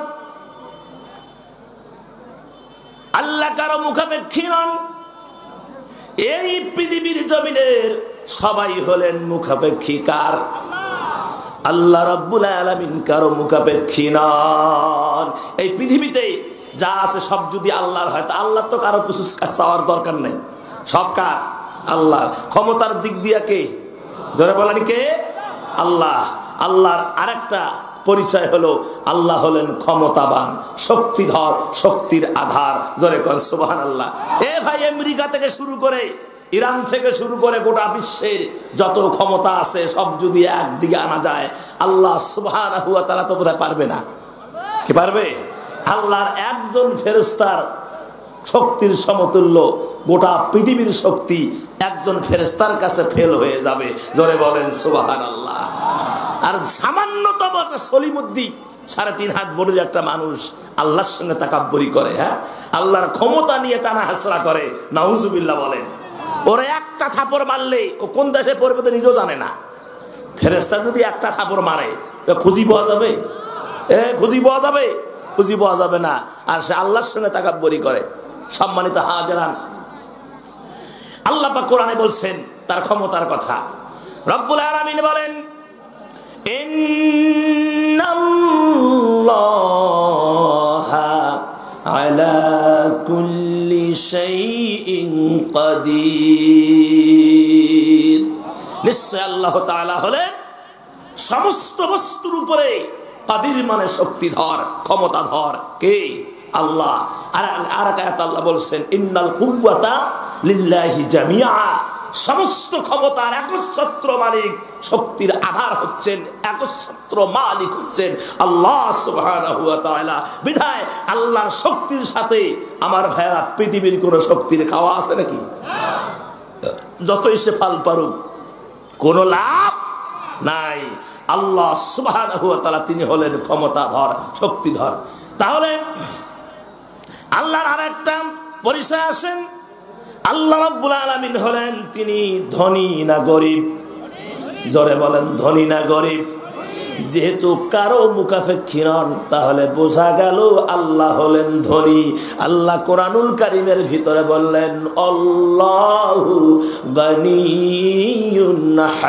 আল্লাহ কারো মুখাপেক্ষী নন। এই পৃথিবীর জমিনের সবাই হলেন মুখাপেক্ষী কার? আল্লাহ রাব্বুল আলামিন কারো মুখাপেক্ষী নন। এই পৃথিবীতে যা আছে সব যদি আল্লাহর হয়, তা আল্লাহ তো কারো কিছু চাওয়ার দরকার নেই, সব কার? আল্লাহ। ক্ষমতার দিক দিয়ে কে? জোরে বলেন কে? আল্লাহ। আল্লাহর আরেকটা পরিচয় হলো আল্লাহ হলেন ক্ষমতাবান, শক্তিধর, শক্তির আধার। জোরে কোন সুবহানাল্লাহ। এ ভাই, আমেরিকা থেকে শুরু করে ইরান থেকে শুরু করে গোটা বিশ্বের যত ক্ষমতা আছে সব যদি একদিকে আনা যায়, আল্লাহ সুবহানাহু ওয়া তাআলা তো বোধহয় পারবে না। কি পারবে? আল্লাহর একজন ফেরেশতার শক্তির সমতুল্য গোটা পৃথিবীর শক্তি একজন ফেরেশতার কাছে ফেল হয়ে যাবে। জোরে বলেন সুবহানাল্লাহ। আর সামান্যতম একটা সলিমুদ্দিন সাড়ে তিন হাত বড় একটা মানুষ আল্লাহর সঙ্গে তাকাব্বুরি করে, হ্যাঁ, আল্লাহর ক্ষমতা নিয়ে টানা হাসরা করে, নাউজুবিল্লাহ বলেন। ওরা একটা থাপড় মারলে ও কোন দেশে পড়বে তো নিজেও জানে না। ফেরেশতা যদি একটা থাপড় মারে খুঁজি পাওয়া যাবে? এ খুঁজি পাওয়া যাবে? খুঁজি পাওয়া যাবে না। আর সে আল্লাহর সঙ্গে তাকাব্বুরি করে। সম্মানিত হাজিরান, আল্লাহ পাক কোরআনে বলছেন তার ক্ষমতার কথা। রব্বুল আলামিন বলেন, ইন্নাল্লাহা আলা কুল্লি শাইইন কাদির, নিশ্চয় আল্লাহ তাআলা হলেন সমস্ত বস্তুর উপরে কাদির, মানে শক্তিধর, ক্ষমতাধর। কে? আল্লাহ। আর আয়াতে আল্লাহ বলছেন, ইন্নাল কুওয়াতা লিল্লাহি জামিআ, সমস্ত ক্ষমতার একচ্ছত্র মালিক, শক্তির আধার হচ্ছেন, একচ্ছত্র মালিক হচ্ছেন আল্লাহ সুবহানাহু ওয়া তাআলা। বিধায় আল্লাহর শক্তির সাথে আমার ভাইরা পৃথিবীর কোন শক্তির খাওয়া আছে নাকি? যতই সে ফাল পারুক কোনো লাভ নাই। আল্লাহ সুবহানাহু ওয়া তাআলা তিনি হলেন ক্ষমতাধর, শক্তিধর। তাহলে আল্লাহর আরেকটা পরিচয় আসেন, আল্লাহ রাব্বুল আলামিন হলেন তিনি ধনী না গরিব? জোরে বলেন, ধনী না গরিব? যেহেতু কারো মুখাপেক্ষী নন, তাহলে বোঝা গেল আল্লাহ হলেন ধনী। আল্লাহ কোরআনুল কারীমের ভিতরে বললেন, আল্লাহু গনিয়ুন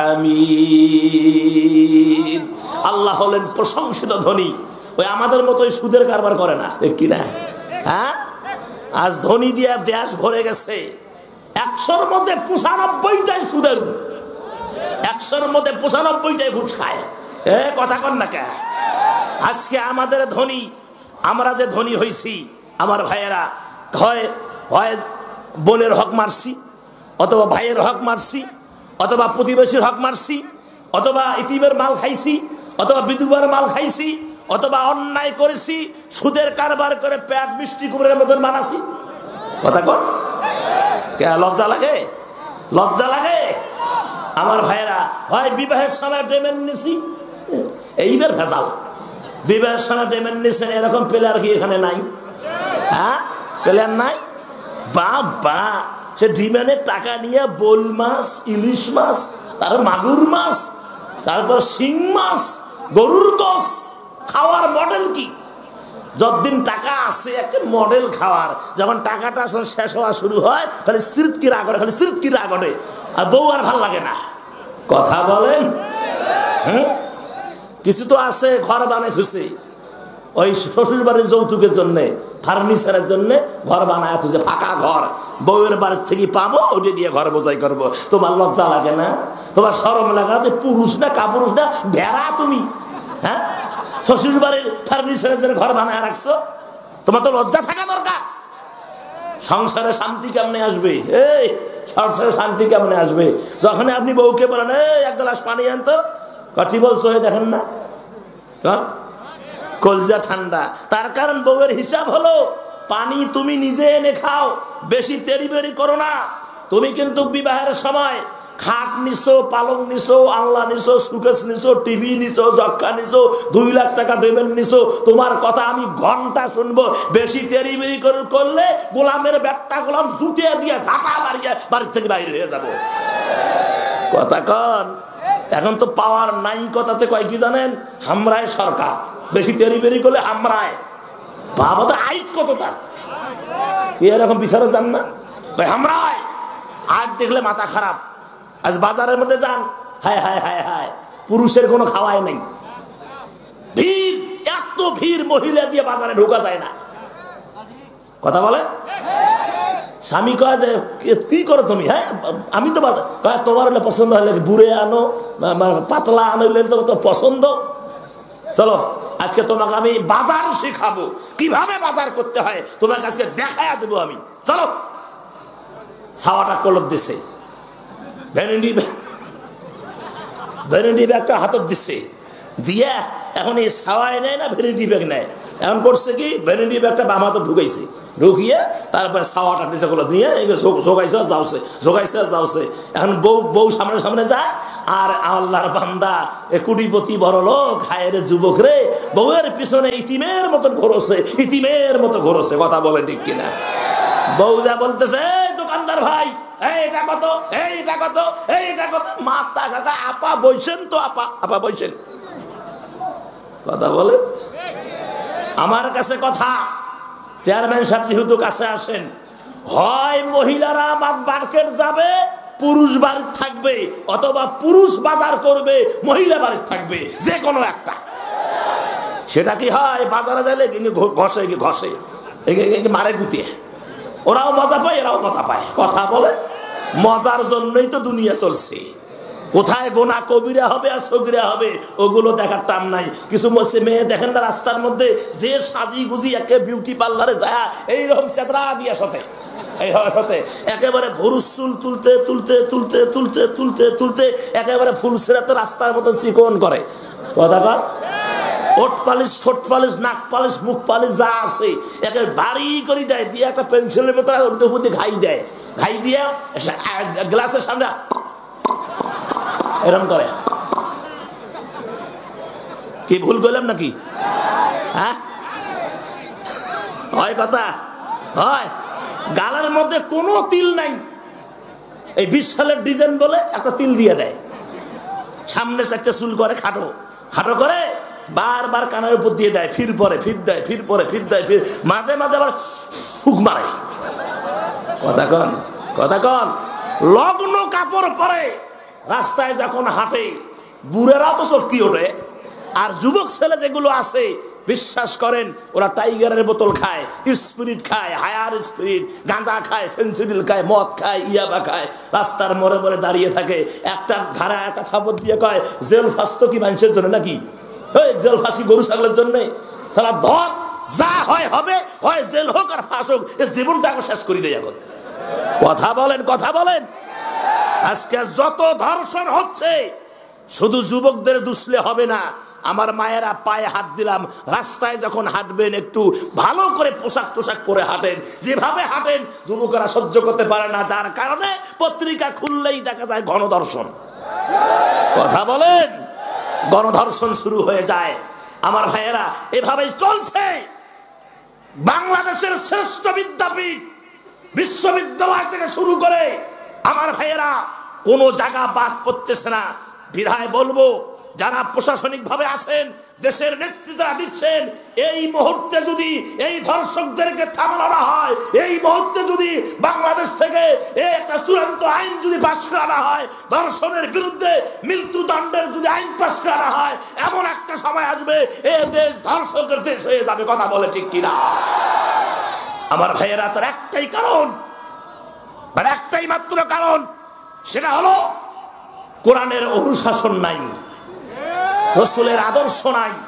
হামিদ, আল্লাহ হলেন প্রশংসিত ধনী। ওই আমাদের মতোই সুদের কারবার করে না, কি না? হ্যাঁ, আজ ধনী দিয়ে দেশ ভরে গেছে। একশোর মধ্যে পঁচানব্বইটাই সুদের, একশোর মধ্যে পঁচানব্বইটাই ঘুষ খায়। এ কথা কন না কে? আজকে আমাদের ধনী, আমরা যে ধনী হইছি, আমার ভাইয়েরা হয় হয় বোনের হক মারছি, অথবা ভাইয়ের হক মারছি, অথবা প্রতিবেশীর হক মারছি, অথবা ইতিমের মাল খাইছি, অথবা বিধবার মাল খাইছি, অথবা অন্যায় করেছি, সুদের কারবার করে পেট মিষ্টি কুমড়ের মতন বানাছি। কথা কন, লজ্জা লাগে? লজ্জা লাগে? আমার ভাইয়েরা হয় বিবাহের সময় পেমেন্ট নিছি, এইবার ভেজাল, বিবাহের সময় পেমেন্ট নিছেন, এরকম প্লেয়ার কি এখানে নাই? হ্যাঁ, প্লেয়ার নাই? বা বা সে ডিমেনের টাকা নিয়ে বোল মাছ, ইলিশ মাছ, তার মাগুর মাছ, তারপর শিং মাছ, গরুর গোস খাওয়ার মডেল কি? যতদিন টাকা আছে একটা মডেল খাওয়ার, যখন টাকাটা শেষ হওয়া শুরু হয় তাহলে সিরতকি রাগ ওঠে, খালি সিরতকি রাগ ওঠে, আর বউ আর ভাল লাগে না। কথা বলেন? হ্যাঁ, কিছু তো আছে ঘর বানাই থুছে, ওই শ্বশুর বাড়ির যৌতুকের জন্য, ফার্নিচারের জন্য ঘর বানায় থুছে, ফাঁকা ঘর, বউয়ের বাড়ির থেকে পাবো ওটা দিয়ে ঘর বোঝাই করবো। তোমার লজ্জা লাগে না? তোমার শরম লাগা? পুরুষ না কাপুরুষ না ভেড়া তুমি? হ্যাঁ, শ্বশুর বাড়ির ফার্নিচারের ঘর বানায় রাখছো, তোমার তো লজ্জা থাকা দরকার। সংসারে শান্তি কেমনে আসবে? এই সংসারে শান্তি কেমনে আসবে যখন আপনি বউকে বলেন এই এক গ্লাস পানি আনতো, কটি বলছো দেখেন না, কলজা ঠান্ডা। তার কারণ বউয়ের হিসাব হলো পানি তুমি নিজে এনে খাও, বেশি তেড়ি বেড়ি করো না। তুমি কিন্তু বিবাহের সময় খাট নিছো, পালং নিছো, আল্লাহ নিছো, সুকেশ নিছো, টিভি নিছো, জক্কা নিছো, দুই লাখ টাকা টেবিল নিছো, তোমার কথা আমি ঘন্টা শুনবো। বেশি তেড়ি বেড়ি করলে গোলামের ব্যাটটা গোলাম জুটিয়ে দিয়ে ঝাঁটা মারিয়ে বাড়ির থেকে বাইরে হয়ে যাবো। কথা কন, এখন তো পাওয়ার নাই। কথাতে কয় কি জানেন? হামরায় সরকার, বেশি তেড়ি বেড়ি করলে হামরায়। বাবা তো আইজ কত তার এরকম বিচারও যান না, হামরায়। আজ দেখলে মাথা খারাপ। আজ বাজারের মধ্যে যান, হায় হায় হায় হায়, পুরুষের কোনো খাওয়াই নেই, ভিড়, এত ভিড়, মহিলা দিয়ে বাজারে ঢোকা যায় না। কথা বলে স্বামী কয় যে কি করো তুমি? হ্যাঁ আমি তো বাজার, তোমার হলে পছন্দ হলে বুড়ে আনো, পাতলা আনো, তোমার তো পছন্দ। চলো আজকে তোমাকে আমি বাজার শেখাবো, কিভাবে বাজার করতে হয় তোমাকে আজকে দেখায়া দেবো আমি। চলো, ছাওয়াটা কলপ দিছে, ভ্যানিটি ভ্যানিটি ব্যাগটা হাতত দিচ্ছে, দিয়া এখন এই ছাওয়াই নেয় না ভ্যানিটি ব্যাগ নেয়, এখন করছে কি ভ্যানিটি ব্যাগটা বাম হাতে ঢুকাইছে, ঢুকিয়ে তারপরে ছাওয়াটা নিচে গুলো দিয়ে জোগাইছে যাওছে, জোগাইছে যাওছে। এখন বউ বউ সামনে সামনে যায়, আর আল্লাহর বান্দা এ কোটিপতি বড় লোক হায়ের যুবক রে বউয়ের পিছনে ইতিমের মতন ঘোরছে, ইতিমের মতো ঘোরছে। কথা বলে ঠিক কিনা? বউ যা বলতেছে দোকানদার ভাই এইটা কত, এইটা কত, এইটা কত, মাথা কাকা আপা বইছেন তো, আপা আপা বইছেন। কথা বলে আমার কাছে কথা, চেয়ারম্যান সাহেব যেহেতু কাছে আসেন, হয় মহিলারা মার্কেট যাবে, পুরুষ বাড়ি থাকবে, অথবা পুরুষ বাজার করবে, মহিলা বাড়ি থাকবে, যে কোনো একটা। সেটা কি হয়? বাজারে যাইলে ঘষে ঘষে মারে গুতিয়ে, ওরাও মজা পায়, এরাও মজা পায়। কথা বলে মজার জন্যই তো দুনিয়া চলছে। কোথায় গোনা কবিরা হবে আর সগিরা হবে ওগুলো দেখার টান নাই। কিছু মেয়ে দেখেন না রাস্তার মধ্যে যে সাজি গুজি একে বিউটি পার্লারে যায় এইরকম চেতরা দিয়া সাথে এই সাথে একেবারে ভরুস চুল তুলতে তুলতে তুলতে তুলতে তুলতে তুলতে একেবারে ফুল ছেড়াতে রাস্তার মতো চিকন করে। কথা কর, ওঠ পালিশ, ঠোঁট পালিশ, নাক পালিশ, মুখ পালিশ যা আছে একে ভারী করে দেয়, দিয়ে একটা পেন্সিলের মতো উপর দিয়ে ঘাই দেয়, ঘাই দিয়ে গ্লাসের সামনে এরম করে। কি ভুল করলাম নাকি? হ্যাঁ হয় কথা হয়। গালের মধ্যে কোনো তিল নাই, এই বিশ সালের ডিজাইন বলে একটা তিল দিয়ে দেয়, সামনে চারটে চুল করে খাটো খাটো করে বারবার কানের উপর দিয়ে দেয়, ফির পরে ফির দেয়, ফির পরে ফির দেয়, ফির মাঝে মাঝে আবার ফুক মারে। কথা কন, কথা কন। লগ্ন কাপড় পরে রাস্তায় যখন হাঁটে বুড়েরা তো চটকি ওঠে, আর যুবক ছেলে যেগুলো আছে বিশ্বাস করেন ওরা টাইগারের বোতল খায়, স্পিরিট খায়, হায়ার স্পিরিট, গাঁজা খায়, ফেন্সিডিল খায়, মদ খায়, ইয়াবা খায়, রাস্তার মোড়ে মোড়ে দাঁড়িয়ে থাকে। একটা ঘাড়া একটা থাপড় দিয়ে কয় জেল ফাঁসতো কি মানুষের জন্য নাকি? জেল ফাঁসি গরু ছাগলের জন্য? তারা ধর যা হয় হবে, হয় জেল হোক আর ফাঁস হোক, জীবনটা শেষ করে দেয় এখন। কথা বলেন, কথা বলেন। আজকে যত ধর্ষণ হচ্ছে শুধু যুবকদের দুষলে হবে না। আমার মায়েরা পায়ে হাত দিলাম, রাস্তায় যখন হাঁটবেন একটু ভালো করে পোশাক টোশাক পরে হাঁটেন, যেভাবে হাঁটেন যুবকরা সহ্য করতে পারে না, যার কারণে পত্রিকা খুললেই দেখা যায় গণধর্ষণ। কথা বলেন, গণধর্ষণ শুরু হয়ে যায়। আমার ভাইয়েরা এভাবেই চলছে। বাংলাদেশের শ্রেষ্ঠ বিদ্যাপীঠ বিশ্ববিদ্যালয় থেকে শুরু করে আমার ভাইয়েরা কোনো জায়গা বাদ পড়তেছে না। বিধায় বলবো যারা প্রশাসনিক ভাবে আছেন, দেশের নেতৃত্বরা দিচ্ছেন, এই মুহূর্তে যদি এই ধর্ষকদেরকে থামানো না হয়, এই মুহূর্তে যদি বাংলাদেশ থেকে একটা চূড়ান্ত আইন যদি পাশ করা হয়, ধর্ষণের বিরুদ্ধে মৃত্যুদণ্ডের যদি আইন পাশ করা হয়, এমন একটা সময় আসবে এ দেশ ধর্ষকের দেশ হয়ে যাবে। কথা বলে ঠিক কিনা? আমার ভাইয়েরা, তার একটাই কারণ, আর একটাই মাত্র কারণ, সেটা হলো কোরআনের অনুশাসন নাই, রাসূলের আদর্শ নাই,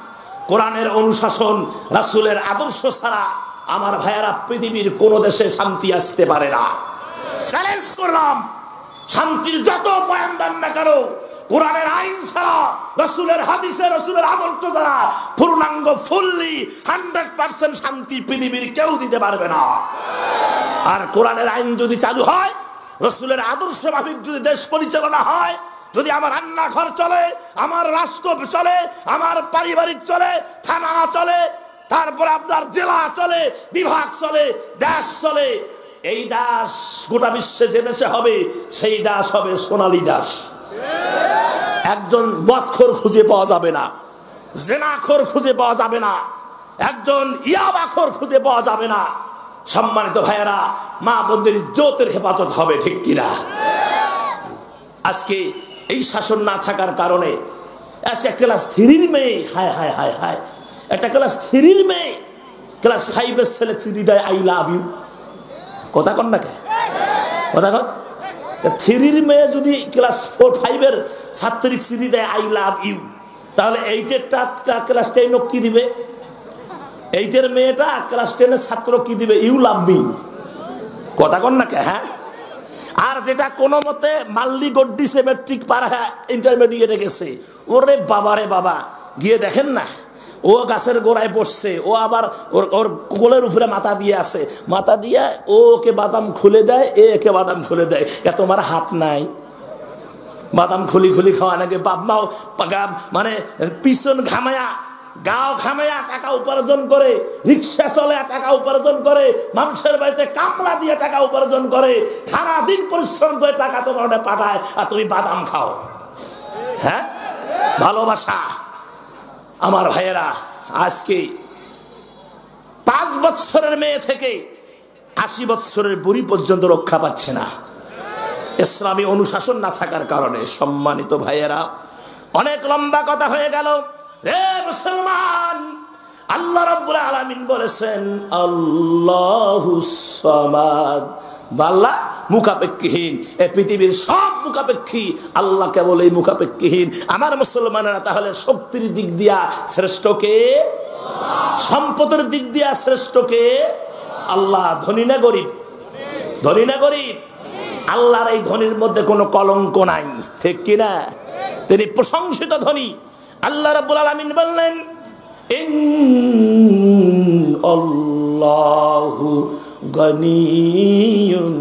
কোরআনের অনুশাসন, রাসূলের আদর্শ ছাড়া আমার ভাইয়েরা পৃথিবীর কোন দেশে শান্তি আসতে পারে না। চ্যালেঞ্জ করলাম, শান্তির যত বয়ান দেন না কেন, কোরআনের আইন ছাড়া, রাসূলের হাদিসে, রাসূলের আদর্শ ছাড়া পূর্ণাঙ্গ ফুললি হান্ড্রেড পার্সেন্ট শান্তি পৃথিবীর কেউ দিতে পারবে না। আর কোরআনের আইন যদি চালু হয়, রাসূলের আদর্শ মাফিক যদি দেশ পরিচালনা হয়, যদি আমার রান্নাঘর চলে, আমার রাষ্ট্র চলে, আমার পারিবারিক চলে, থানা চলে, তারপরে আপনার জেলা চলে, বিভাগ চলে, দেশ চলে, এই দাস গোটা বিশ্বে যে দেশে হবে সেই দাস হবে সোনালী দাস। একজন মদখোর খুঁজে পাওয়া যাবে না, জেনাখোর খুঁজে পাওয়া যাবে না, একজন ইয়াবাখোর খুঁজে পাওয়া যাবে না। সম্মানিত ভাইয়েরা, মা বোনদের ইজ্জতের হেফাজত হবে, ঠিক কিনা? আজকে এই শাসন না থাকার কারণে আজকে ক্লাস থ্রির মেয়ে, হায় হায় হায় হায়, একটা ক্লাস থ্রির মেয়ে ক্লাস ফাইভের ছেলে চিঠি দেয় আই লাভ ইউ। কথা কন না কে? কথা কন। থ্রির মেয়ে যদি ক্লাস ফোর ফাইভের ছাত্রী চিঠি দেয় আই লাভ ইউ, তাহলে এইটেরটা ক্লাস টেন কি দিবে? এইটের মেয়েটা ক্লাস টেনের ছাত্র কি দিবে? You love me. কথা কন না কে? হ্যাঁ। আর যেটা কোনো মতে মাল্লি গড্ডিসে ম্যাট্রিক পার হ্যাঁ ইন্টারমিডিয়েটে গেছে, ওরে বাবা রে বাবা, গিয়ে দেখেন না, ও গাছের গোড়ায় বসছে, ও আবার ওর ওর কোলের উপরে মাথা দিয়ে আছে, মাথা দিয়ে ও ওকে বাদাম খুলে দেয়, এ একে বাদাম খুলে দেয়। কে তোমার হাত নাই? বাদাম খুলি খুলি খাওয়া নাকি? বাপ মাও মানে পিছন ঘামায়া, গাও ঘামায়া টাকা উপার্জন করে, রিক্সা চলে টাকা উপার্জন করে, মানুষের বাড়িতে কামলা দিয়ে টাকা উপার্জন করে, সারাদিন পরিশ্রম করে টাকা তোমার পাঠায়, আর তুমি বাদাম খাও। হ্যাঁ, ভালোবাসা। আমার ভাইয়েরা, আজকে পাঁচ বছরের মেয়ে থেকে আশি বছরের বুড়ি পর্যন্ত রক্ষা পাচ্ছে না, ইসলামী অনুশাসন না থাকার কারণে। সম্মানিত ভাইয়েরা, অনেক লম্বা কথা হয়ে গেল রে মুসলমান। আল্লাহ রাব্বুল আলামিন বলেছেন আল্লাহুস সামাদ, আল্লাহ মুখাপেক্ষীহীন। এই পৃথিবীর সব মুখাপেক্ষী, আল্লাহ কেবল এই মুখাপেক্ষীহীন। আমার মুসলমানেরা তাহলে শক্তির দিক দিয়া শ্রেষ্ঠ কে? সম্পদের দিক দিয়া শ্রেষ্ঠ কে? আল্লাহ। ধনী না গরিব? ধনী না গরিব? আল্লাহর এই ধনীর মধ্যে কোনো কলঙ্ক নাই, ঠিক কিনা? তিনি প্রশংসিত ধনী। আল্লাহ রাব্বুল আলামিন বললেন ইন্নাল্লাহু গনিয়্যুন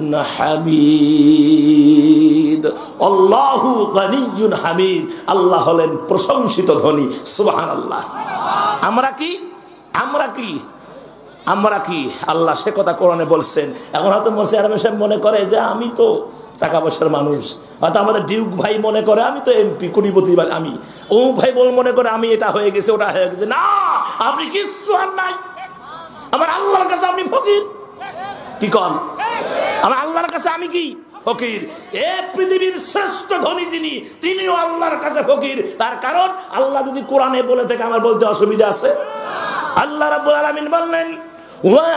হামিদ। আল্লাহু গনিয়্যুন হামিদ, আল্লাহ হলেন প্রশংসিত ধনী। সুবহানাল্লাহ। আমরা কি? আমরা কি? আমরা কি? আল্লাহ সে কথা কোরআনে বলছেন। এখন হয়তো মোর্শিদ আলম সাহেব মনে করে যে আমি তো টাকা পয়সার মানুষ, হয়তো আমাদের ডিউক ভাই মনে করে আমি তো এমপি কোটিপতি, আমি ও ভাই বল মনে করে আমি এটা হয়ে গেছে ওটা হয়ে গেছে। না, আপনি কিচ্ছু আর নাই। আমার আল্লাহর কাছে আপনি ফকির। কি কন? আমার আল্লাহর কাছে আমি কি? ফকির। এ পৃথিবীর শ্রেষ্ঠ ধনী যিনি, তিনিও আল্লাহর কাছে ফকির। তার কারণ আল্লাহ যদি কোরআনে বলে থাকে আমার বলতে অসুবিধা আছে? আল্লাহ রাব্বুল আলামিন বললেন ওয়া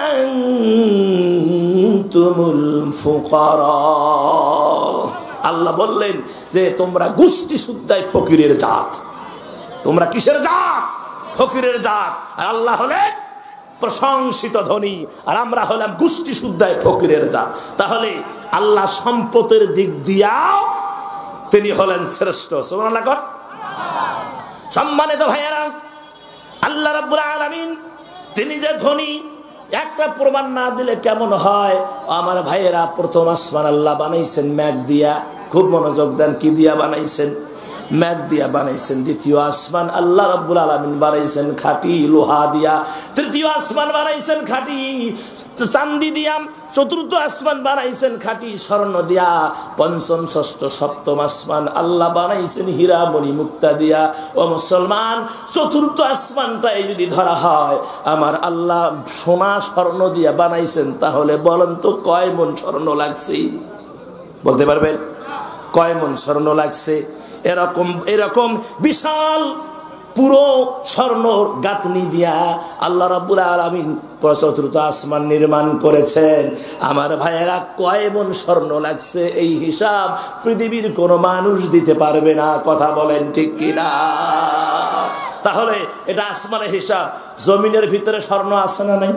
আনতুমুল ফুকারা, আল্লাহ বললেন যে তোমরা গোষ্ঠী শুদ্ধায় ফকিরের জাত। তোমরা কিসের জাত? ফকিরের জাত। আর আল্লাহ হলেন প্রশংসিত ধনী, আর আমরা হলাম গোষ্ঠী শুদ্ধায় ফকিরের জাত। তাহলে আল্লাহ সম্পদের দিক দিয়াও তিনি হলেন শ্রেষ্ঠ। সুবহানাল্লাহ। সম্মানিত ভাইয়েরা, আল্লাহ রাব্বুল আলামিন তিনি যে ধনী, একটা প্রমাণ না দিলে কেমন হয়? আমার ভাইয়েরা, প্রথম আসমান আল্লাহ বানাইছেন মেঘ দিয়া। খুব মনোযোগ দেন, কি দিয়া বানাইছেন? মেঘ দিয়া বানাইছেন। দ্বিতীয় আসমান আল্লাহ রাব্বুল আলামিন বানাইছেন খাঁটি লোহা দিয়া। তৃতীয় আসমান বানাইছেন খাঁটি চাঁদি দিয়া। চতুর্থ আসমান বানাইছেন খাঁটি স্বর্ণ দিয়া। পঞ্চম, ষষ্ঠ, সপ্তম আসমান আল্লাহ বানাইছেন হীরা মণি মুক্তা দিয়া। ও মুসলমান, চতুর্থ আসমানটাই যদি ধরা হয় আমার আল্লাহ সোনা স্বর্ণ দিয়া বানাইছেন, তাহলে বলেন তো কয় মন স্বর্ণ লাগছে? বলতে পারবেন কয় মন স্বর্ণ লাগছে? এরকম এরকম বিশাল পুরো স্বর্ণ গাঁথনি দিয়া আল্লাহ রাব্বুল আলামিন চতুর্থ আসমান নির্মাণ করেছেন। আমার ভাইয়েরা, কয় মন স্বর্ণ লাগছে এই হিসাব পৃথিবীর কোন মানুষ দিতে পারবে না। কথা বলেন ঠিক কিনা? তাহলে এটা আসমানের হিসাব। জমিনের ভিতরে স্বর্ণ আছে না নাই?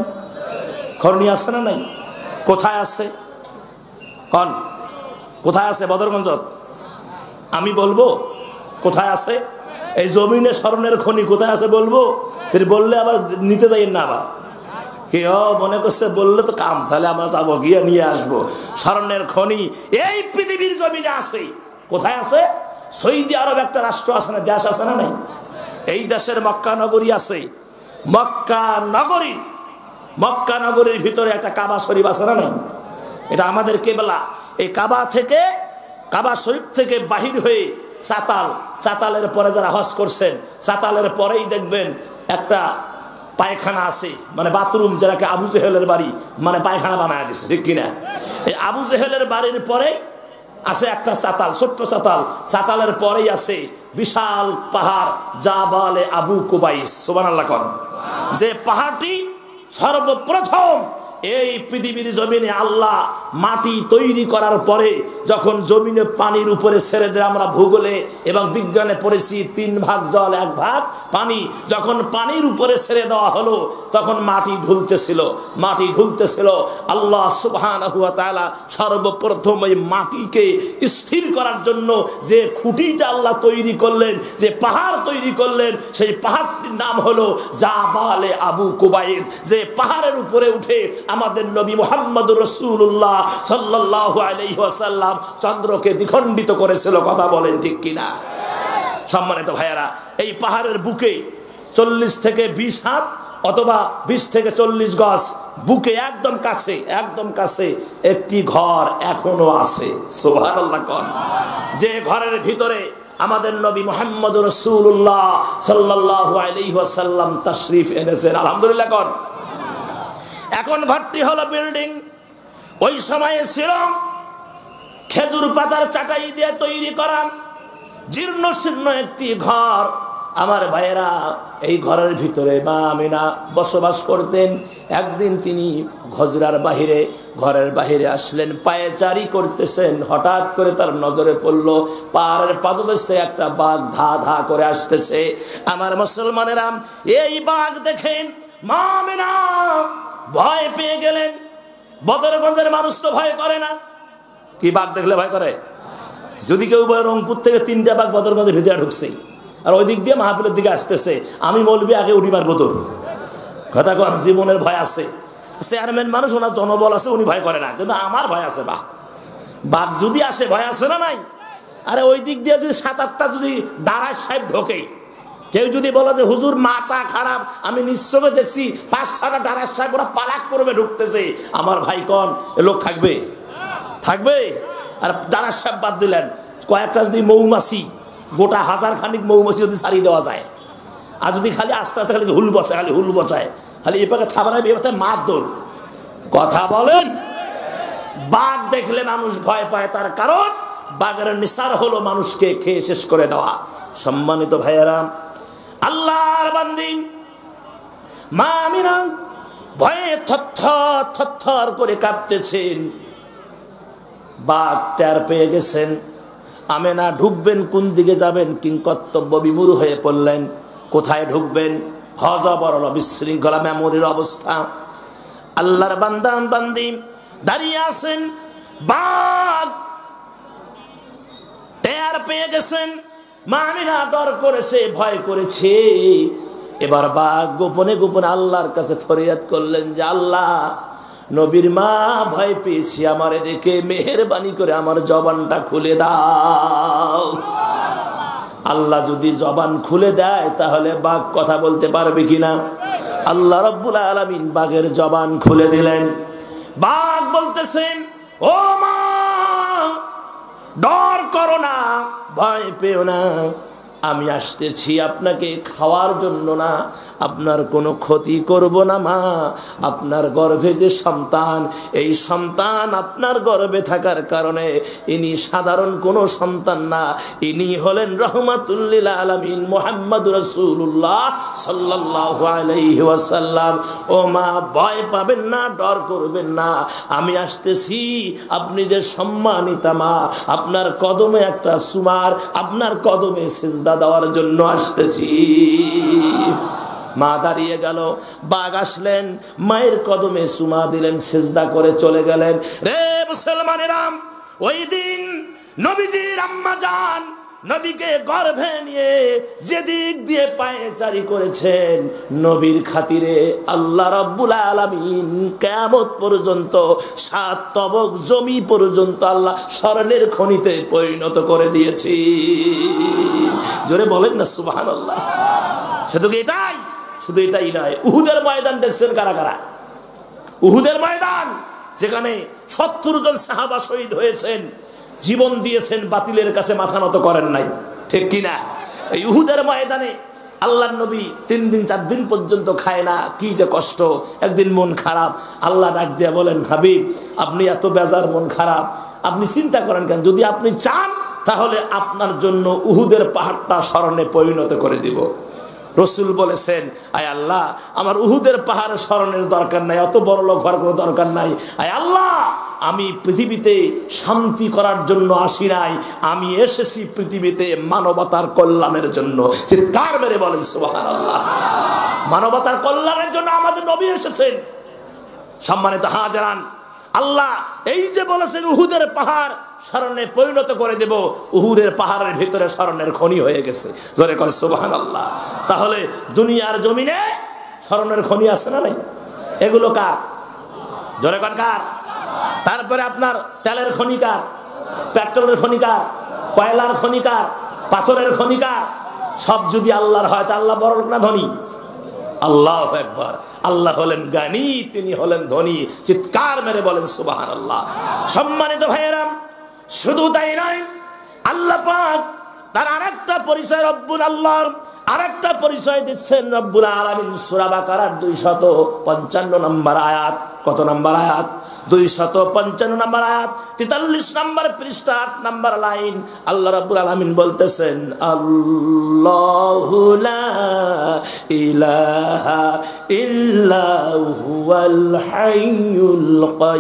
খনি আছে না নাই? কোথায় আছে কন? কোথায় আছে? বদরগঞ্জত? আমি বলবো কোথায় আছে? এই জমিনে স্বর্ণের খনি কোথায় আছে বলবো? ফির বললে আবার নিতে যাই না, আবার কি ও মনে করছে বললে তো কাম, তাহলে আমরা যাবো গিয়ে নিয়ে আসবো। স্বর্ণের খনি এই পৃথিবীর জমিনে আছে। কোথায় আছে? সৌদি আরব একটা রাষ্ট্র আছে না, দেশ আছে না নাই? এই দেশের মক্কা নগরী আছে। মক্কা নগরী, মক্কা নগরীর ভিতরে একটা কাবা শরীফ আছে না নাই? এটা আমাদের কেবলা। এই কাবা থেকে, কাবা শরীফ থেকে বাহির হয়ে চাতাল, চাতালের পরে যারা হজ করছেন, চাতালের পরেই দেখবেন একটা পায়খানা আছে, মানে বাথরুম, যেটাকে আবু জেহেলের বাড়ি মানে পায়খানা বানায় দিচ্ছে, ঠিক কিনা? এই আবু জেহেলের বাড়ির পরেই আছে একটা চাতাল, ছোট্ট চাতাল। চাতালের পরেই আছে বিশাল পাহাড়, জাবালে আবু কুবাইস। সুবহানাল্লাহ কোন? যে পাহাড়টি সর্বপ্রথম এই পৃথিবীর জমিনে আল্লাহ মাটি তৈরি করার পরে যখন জমিনে পানির উপরে ছেড়ে দেয়, আমরা ভূগোলে এবং বিজ্ঞানে পড়েছি তিন ভাগ জল এক ভাগ পানি, যখন পানির উপরে ছেড়ে দেওয়া হলো তখন মাটি ঢুলতেছিল, মাটি ঢুলতেছিল। আল্লাহ সুবহানাহু ওয়া তাআলা সর্বপ্রথম এই মাটিকে স্থির করার জন্য যে খুঁটিটা আল্লাহ তৈরি করলেন, যে পাহাড় তৈরি করলেন, সেই পাহাড়টির নাম হলো জাবালে আবু কুবাইস। যে পাহাড়ের উপরে উঠে আমাদের নবী মুহাম্মদুর রাসূলুল্লাহ সাল্লাল্লাহু আলাইহি ওয়াসাল্লাম চন্দ্রকে দ্বিখণ্ডিত করেছিল। কথা বলেন ঠিক কিনা? সম্মানিত ভাইয়েরা, এই পাহাড়ের বুকে চল্লিশ থেকে বিশ হাত অথবা বিশ থেকে চল্লিশ গজ বুকে একদম কাছে, একদম কাছে একটি ঘর এখনো আছে। সুবহানাল্লাহ কোন? যে ঘরের ভিতরে আমাদের নবী মুহাম্মদুর রাসূলুল্লাহ সাল্লাল্লাহু আলাইহি ওয়াসাল্লাম তাশরীফ এনেছেন। আলহামদুলিল্লাহ কোন? এখন ঘরটি হলো বিল্ডিং। ওই সময়ে ছিল খেজুর পাতার চাটাই দিয়ে তৈরি করা জীর্ণ শীর্ণ একটি ঘর। আমার ভাইয়েরা, এই ঘরের ভিতরে মা আমিনা বসবাস করতেন। একদিন তিনি হজরার বাহিরে, ঘরের বাহিরে আসলেন, পায়ে চারি করতেছেন। হঠাৎ করে তার নজরে পড়ল পাহাড়ের পাদদেশে একটা বাঘ ধা ধা করে আসতেছে। আমার মুসলমানেরা, এই বাঘ দেখেন মা আমিনা ভয় পেয়ে গেলেন। বদরগঞ্জের মানুষ তো ভয় করে না, কি বাঘ দেখলে ভয় করে? যদি কেউ রংপুর থেকে তিনটা বাঘ বদরগঞ্জের ভিতরে ঢুকছে আর ওই দিক দিয়ে মাহফিলের দিকে আসতেছে, আমি বলবি আগে উঠি মারবো তোর। কথা কন? জীবনের ভয় আছে। চেয়ারম্যান মানুষ, ওনার জনবল আছে, উনি ভয় করে না, কিন্তু আমার ভয় আছে। বা বাঘ যদি আসে ভয় আছে না নাই? আরে ওই দিক দিয়ে যদি সাত আটটা যদি দারাজ সাহেব ঢোকে, কেউ যদি বলে যে হুজুর মাথা খারাপ, আমি নিশ্চয় দেখছি পাঁচ ছটা দারাজ সাহেব ওরা পালাক করবে ঢুকতেছে, আমার ভাই কন এ লোক থাকবে? থাকবে? আর দারাজ সাহেব বাদ দিলেন, কয়েকটা যদি মৌমাছি, গোটা হাজার খানিক মৌমাছি যদি ছাড়িয়ে দেওয়া যায়, আর যদি খালি আস্তে আস্তে খালি হুল বসায়, খালি হুল বসায়, খালি এ পাকে থাবায় বেপাতে মার দৌড়। কথা বলেন? বাঘ দেখলে মানুষ ভয় পায়, তার কারণ বাঘের নিসার হলো মানুষকে খেয়ে শেষ করে দেওয়া। সম্মানিত ভাইয়েরা, আল্লাহর বান্দি মা আমিনা ভয়ে থরথর থরথর করে কাঁপতেছেন। বাঘ টের পেয়ে গেছেন। আমেনা ঢুকবেন কোন দিকে যাবেন কিংকর্তব্য বিমূঢ় হয়ে পড়লেন। কোথায় ঢুকবেন? হযবরল বিশৃঙ্খলা মেমোরির অবস্থা। আল্লাহর বান্দা বান্দি দাঁড়িয়ে আছেন। বাঘ টের পেয়ে গেছেন। মা আমিনা ডর করেছে, ভয় করেছে। এবার বাঘ গোপনে গোপনে আল্লাহর কাছে ফরিয়াদ করলেন যে আল্লাহ, নবীর মা ভয় পেয়েছি, আমার দেখে মেহেরবানি করে আমার জবানটা খুলে দাও। আল্লাহ যদি জবান খুলে দেয় তাহলে বাঘ কথা বলতে পারবে কিনা? আল্লাহ রাব্বুল আলামিন বাঘের জবান খুলে দিলেন। বাঘ বলতেছেন, ও মা, ডর করো না, ভয় পেও না, আমি আসতেছি আপনাকে খাওয়ার জন্য না, আপনার কোনো ক্ষতি করব না মা। আপনার গর্ভে যে সন্তান, এই সন্তান আপনার গর্ভে থাকার কারণে ইনি সাধারণ কোনো সন্তান না, ইনি হলেন রহমাতুল লিল আলামিন মুহাম্মদুর রাসূলুল্লাহ সাল্লাল্লাহু আলাইহি ওয়াসাল্লাম। ও মা, ভয় পাবেন না, ডর করবেন না, আমি আসতেছি। আপনি যে সম্মানিতা মা, আপনার কদমে একটা সুমার, আপনার কদমে সিজদা দেওয়ার জন্য আসতেছি। মা দাঁড়িয়ে গেল, বাঘ আসলেন, মায়ের কদমে চুমা দিলেন, সিজদা করে চলে গেলেন। রে মুসলমানেরা, ওই দিন নবীজির আম্মা জান নবীকে গর্ভে নিয়ে যেদিক দিয়ে পায়চারি করেছেন, নবীর খাতিরে আল্লাহ রাব্বুল আলামিন কিয়ামত পর্যন্ত সাত তবক জমি পর্যন্ত আল্লাহ স্বর্ণের খনিতে পরিণত করে দিয়েছি। জোরে বলেন না সুবহানাল্লাহ। শুধু কি এটাই? শুধু এটাই নয়, উহুদের ময়দান দেখছেন কারা কারা? উহুদের ময়দান, যেখানে সত্তর জন সাহাবা শহীদ হয়েছেন, জীবন দিয়েছেন, বাতিলের কাছে মাথা নত করেন নাই, ঠিক কিনা? এই উহুদের ময়দানে আল্লাহর নবী তিন দিন চার দিন পর্যন্ত খায় না, কি যে কষ্ট। একদিন মন খারাপ, আল্লাহ ডাক দিয়ে বলেন, হাবিব আপনি এত বেজার, মন খারাপ, আপনি চিন্তা করেন কেন? যদি আপনি চান তাহলে আপনার জন্য উহুদের পাহাড়টা স্মরণে পরিণত করে দিব। রসুল বলেছেন, আয় আল্লাহ, আমার উহুদের পাহাড়ের স্মরণের দরকার নাই, অত বড় লোক হওয়ার কোনো দরকার নাই। আয় আল্লাহ, আমি পৃথিবীতে শান্তি করার জন্য আসি নাই, আমি এসেছি পৃথিবীতে মানবতার কল্যাণের জন্য। চিৎকার মেরে বলেন সুবহানাল্লাহ। মানবতার কল্যাণের জন্য আমাদের নবী এসেছেন। সম্মানিত হাজিরান, আল্লাহ এই যে বলেছেন উহুদের পাহাড় স্মরণে পরিণত করে দেব, উহুদের পাহাড়ের ভিতরে স্মরণের খনি হয়ে গেছে। জোরে কর সুবহানাল্লাহ। তাহলে দুনিয়ার জমিনে স্মরণের খনি আছে না নাই? এগুলো কার? জোরে কর কার? তারপরে আপনার তেলের খনি কার? পেট্রোলের খনি কার? কয়লার খনি কার? পাথরের খনি কার? সব যদি আল্লাহর হয় তা আল্লাহ বড় না ধনী? আল্লাহু আকবার। আল্লাহ হলেন জ্ঞানী, তিনি হলেন ধনী। চিৎকার মেরে বলেন সুবহানাল্লাহ। সম্মানিত ভাইয়েরা, শুধু তাই নয়, আল্লাহ পাক তার আরেকটা পরিচয়, রব্বুল আল্লাহর আরেকটা পরিচয় দিচ্ছেন রব্বুল আলামিন সূরা বাকারার দুইশত পঞ্চান্ন নম্বর আয়াত। কত নম্বর আয়াত? দুইশত পঞ্চান্ন নম্বর আয়াত, তেতাল্লিশ নম্বর পৃষ্ঠা, আট নম্বর লাইন। আল্লাহ রাব্বুল আলামিন বলতেছেন, আল্লাহু লা ইলাহা ইল্লা হুয়াল হাইয়ুল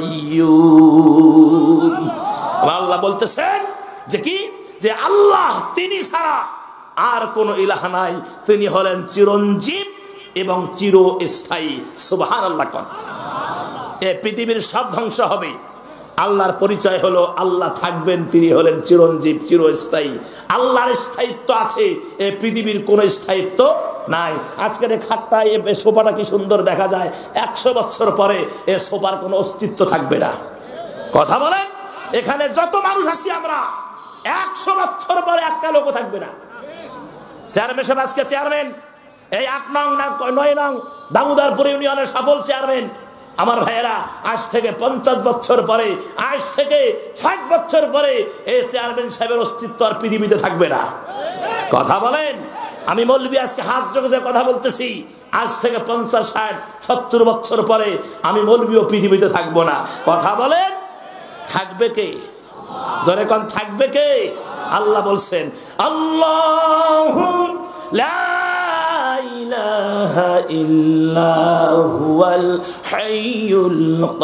কাইয়্যুম। আল্লাহ বলতেছেন যে কি? যে আল্লাহ তিনি ছাড়া আর কোন ইলাহ নাই, তিনি হলেন চিরঞ্জীব এবং চিরস্থায়ী। সুবহানাল্লাহ। কোন এ পৃথিবীর সব ধ্বংস হবে, আল্লাহর পরিচয় হলো আল্লাহ থাকবেন, তিনি হলেন চিরঞ্জীব, চিরস্থায়ী। আল্লাহর স্থায়িত্ব আছে, এ পৃথিবীর কোন স্থায়িত্ব নাই। আজকের এই খাটটা, এই সোফাটা কি সুন্দর দেখা যায়, একশো বছর পরে এ সোফার কোনো অস্তিত্ব থাকবে না। কথা বলেন, এখানে যত মানুষ আছি আমরা, একশো বছর পরে একটা লোকও থাকবে না। চেয়ারম্যান সাহেব আজকে চেয়ারম্যান, এই আট নং না নয় নং দামোদরপুর ইউনিয়নের সফল চেয়ারম্যান। আমার ভাইয়েরা, আজ থেকে পঞ্চাশ বছর পরে, আজ থেকে ষাট বছর পরে এই চেয়ারম্যান সাহেবের অস্তিত্ব আর পৃথিবীতে থাকবে না। কথা বলেন, আমি মৌলবি আজকে হাত জোড়ে যে কথা বলতেছি, আজ থেকে পঞ্চাশ ষাট সত্তর বছর পরে আমি মৌলবিও পৃথিবীতে থাকবো না। কথা বলেন, থাকবে কে? জোরে কোন থাকবে কে? আল্লাহ বলছেন, আল্লাহু লা ইলাহা ইল্লা হুয়াল হাইয়ুল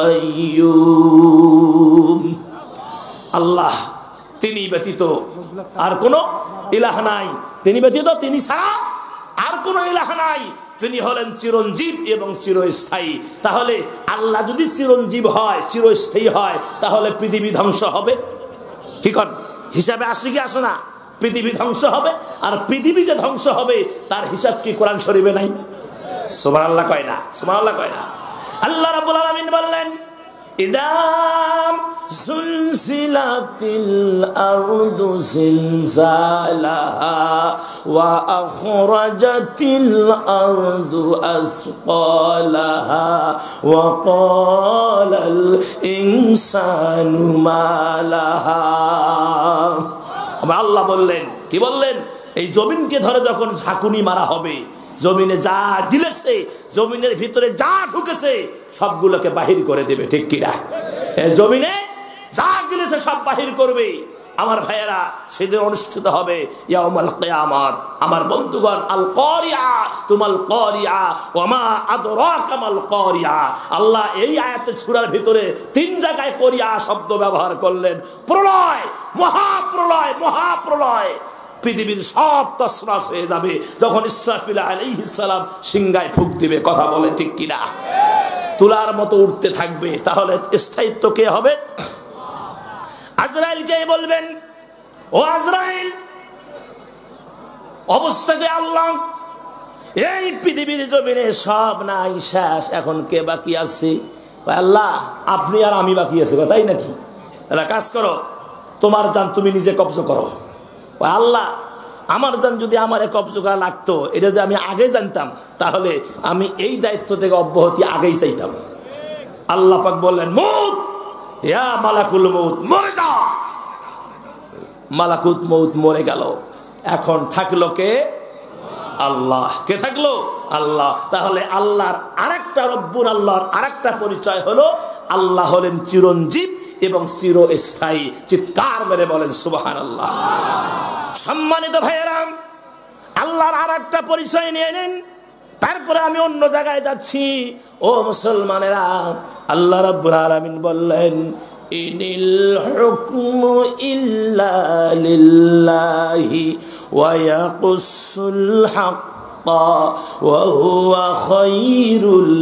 কাইয়্যুম। আল্লাহ তিনি ব্যতীত আর কোন ইলাহ নাই, তিনি ব্যতীত, তিনি ছাড়া আর কোন ইলাহ নাই, তিনি হলেন চিরঞ্জীব এবং চিরস্থায়ী। তাহলে আল্লাহ যদি চিরঞ্জীব হয়, চিরস্থায়ী হয়, তাহলে পৃথিবী ধ্বংস হবে? ঠিক হিসাবে আসে কি আসে না? পৃথিবী ধ্বংস হবে। আর পৃথিবী যে ধ্বংস হবে তার হিসাব কি কোরআন শরীফে নাই? সুবহানাল্লাহ কয় না? সুবহানাল্লাহ কয় না? আল্লাহ রাব্বুল আলামিন বললেন, ইদাম সুলসিলাতিল আরদু জিলজালাহা ওয়া আখরাজাতিল আরদু আসকালাহা ওয়া ক্বালাল ইনসানু মা লাহা। আল্লাহ বললেন, কি বললেন? এই জমিনকে ধরে যখন ঝাঁকুনি মারা হবে, জমিনে যা দিলেছে, জমিনের ভিতরে যা ঢুকেছে সবগুলোকে বাহির করে দেবে। ঠিক কিনা? এই জমিনে যা দিলেছে সব বাহির করবে। আমার ভাইয়েরা, সেদিন অনুষ্ঠিত হবে ইয়াউমুল কিয়ামত। আমার বন্ধুগণ, আল কারিয়া তুমাল কারিয়া ওয়া মা আদরাকা মাল কারিয়া। আল্লাহ এই আয়াতে সূরার ভিতরে তিন জায়গায় কারিয়া শব্দ ব্যবহার করলেন। প্রলয়, মহাপ্রলয়, মহাপ্রলয়। পৃথিবীর সব তছনছ হয়ে যাবে যখন ইসরাফিল আলাইহিস সালাম সিংহায় ফুঁক দিবে। কথা বলে ঠিক কিনা? তুলার মতো উঠতে থাকবে। তাহলে স্থায়িত্ব কে হবে? আজরাইলকে বলবেন, ও আজরাইল, অবস্থাকে আল্লাহ, এই পৃথিবীর জমিনে সব নাই, শেষ, এখন কে বাকি আছে? আল্লাহ, আপনি আর আমি বাকি আছে, তাই নাকি? তাহলে কাজ করো, তোমার জান তুমি নিজে কবজ করো। আল্লাহ, আমার জান যদি আমার কবজ করা লাগতো, এটা যদি আমি আগে জানতাম, তাহলে আমি এই দায়িত্ব থেকে অব্যাহতি আগেই চাইতাম। আল্লাহ পাক বললেন, মউত, ইয়া মালাকুল মউত, মরে যা। মালাকুত মউত মরে গেল। এখন থাকলো কে? আল্লাহ। কে থাকলো? আল্লাহ। তাহলে আল্লাহর আরেকটা, রব্বুল আল্লাহর আরেকটা পরিচয় হলো আল্লাহ হলেন চিরঞ্জীব এবং চিরস্থায়ী। চিৎকার মেরে বলেন সুবহানাল্লাহ। সম্মানিত ভাইয়েরা, আল্লাহর আরেকটা পরিচয় নিয়ে নিন, তারপরে আমি অন্য জায়গায় যাচ্ছি। ও মুসলমানেরা, আল্লাহ রাব্বুল আলামিন বললেন, ইনিল হুকমু ইল্লা লিল্লাহি ওয়া ইয়াকুসুল হাক্কা ওয়া হুয়া খায়রুল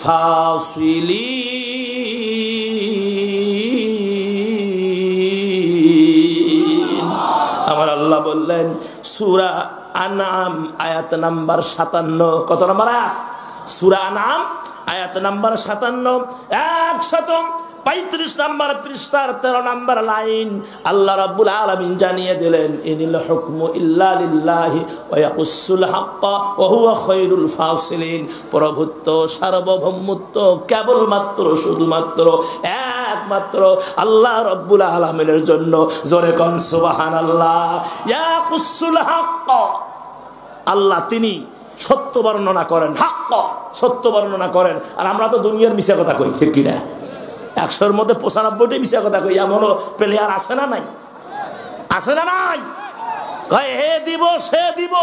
ফাসিলিন। আমার আল্লাহ বললেন সূরা আনআম আয়াত নাম্বার সাতান্ন। কত নাম্বার আয়াত? সূরা আনআম আয়াত নাম্বার সাতান্ন, একশত পঁয়ত্রিশ নাম্বার পৃষ্ঠার তেরো নাম্বার লাইন। আল্লাহ রাব্বুল আলামিন জানিয়ে দিলেন, ইনিল হুকমু ইল্লা লিল্লাহি ওয়া ইয়াকুসুল হাক্কা ওয়া হুয়া খায়রুল ফাসিলিন। প্রভুত্ব, সার্বভৌমত্ব কেবলমাত্র, শুধুমাত্র, একমাত্র আল্লাহ রাব্বুল আলামিনের জন্য। জোরে কোন সুবহানাল্লাহ। ইয়াকুসুল হাক্কা, আল্লাহ তিনি সত্য বর্ণনা করেন, হাক্কা সত্য বর্ণনা করেন। আর আমরা তো দুনিয়ার মিথ্যা কথা কই, ঠিক কিনা? একশোর মধ্যে পঁচানব্বইটি মিথ্যা কথা কই। এমনও প্লেয়ার আছে না নাই? আছে না নাই? হে দিব, সে দিব,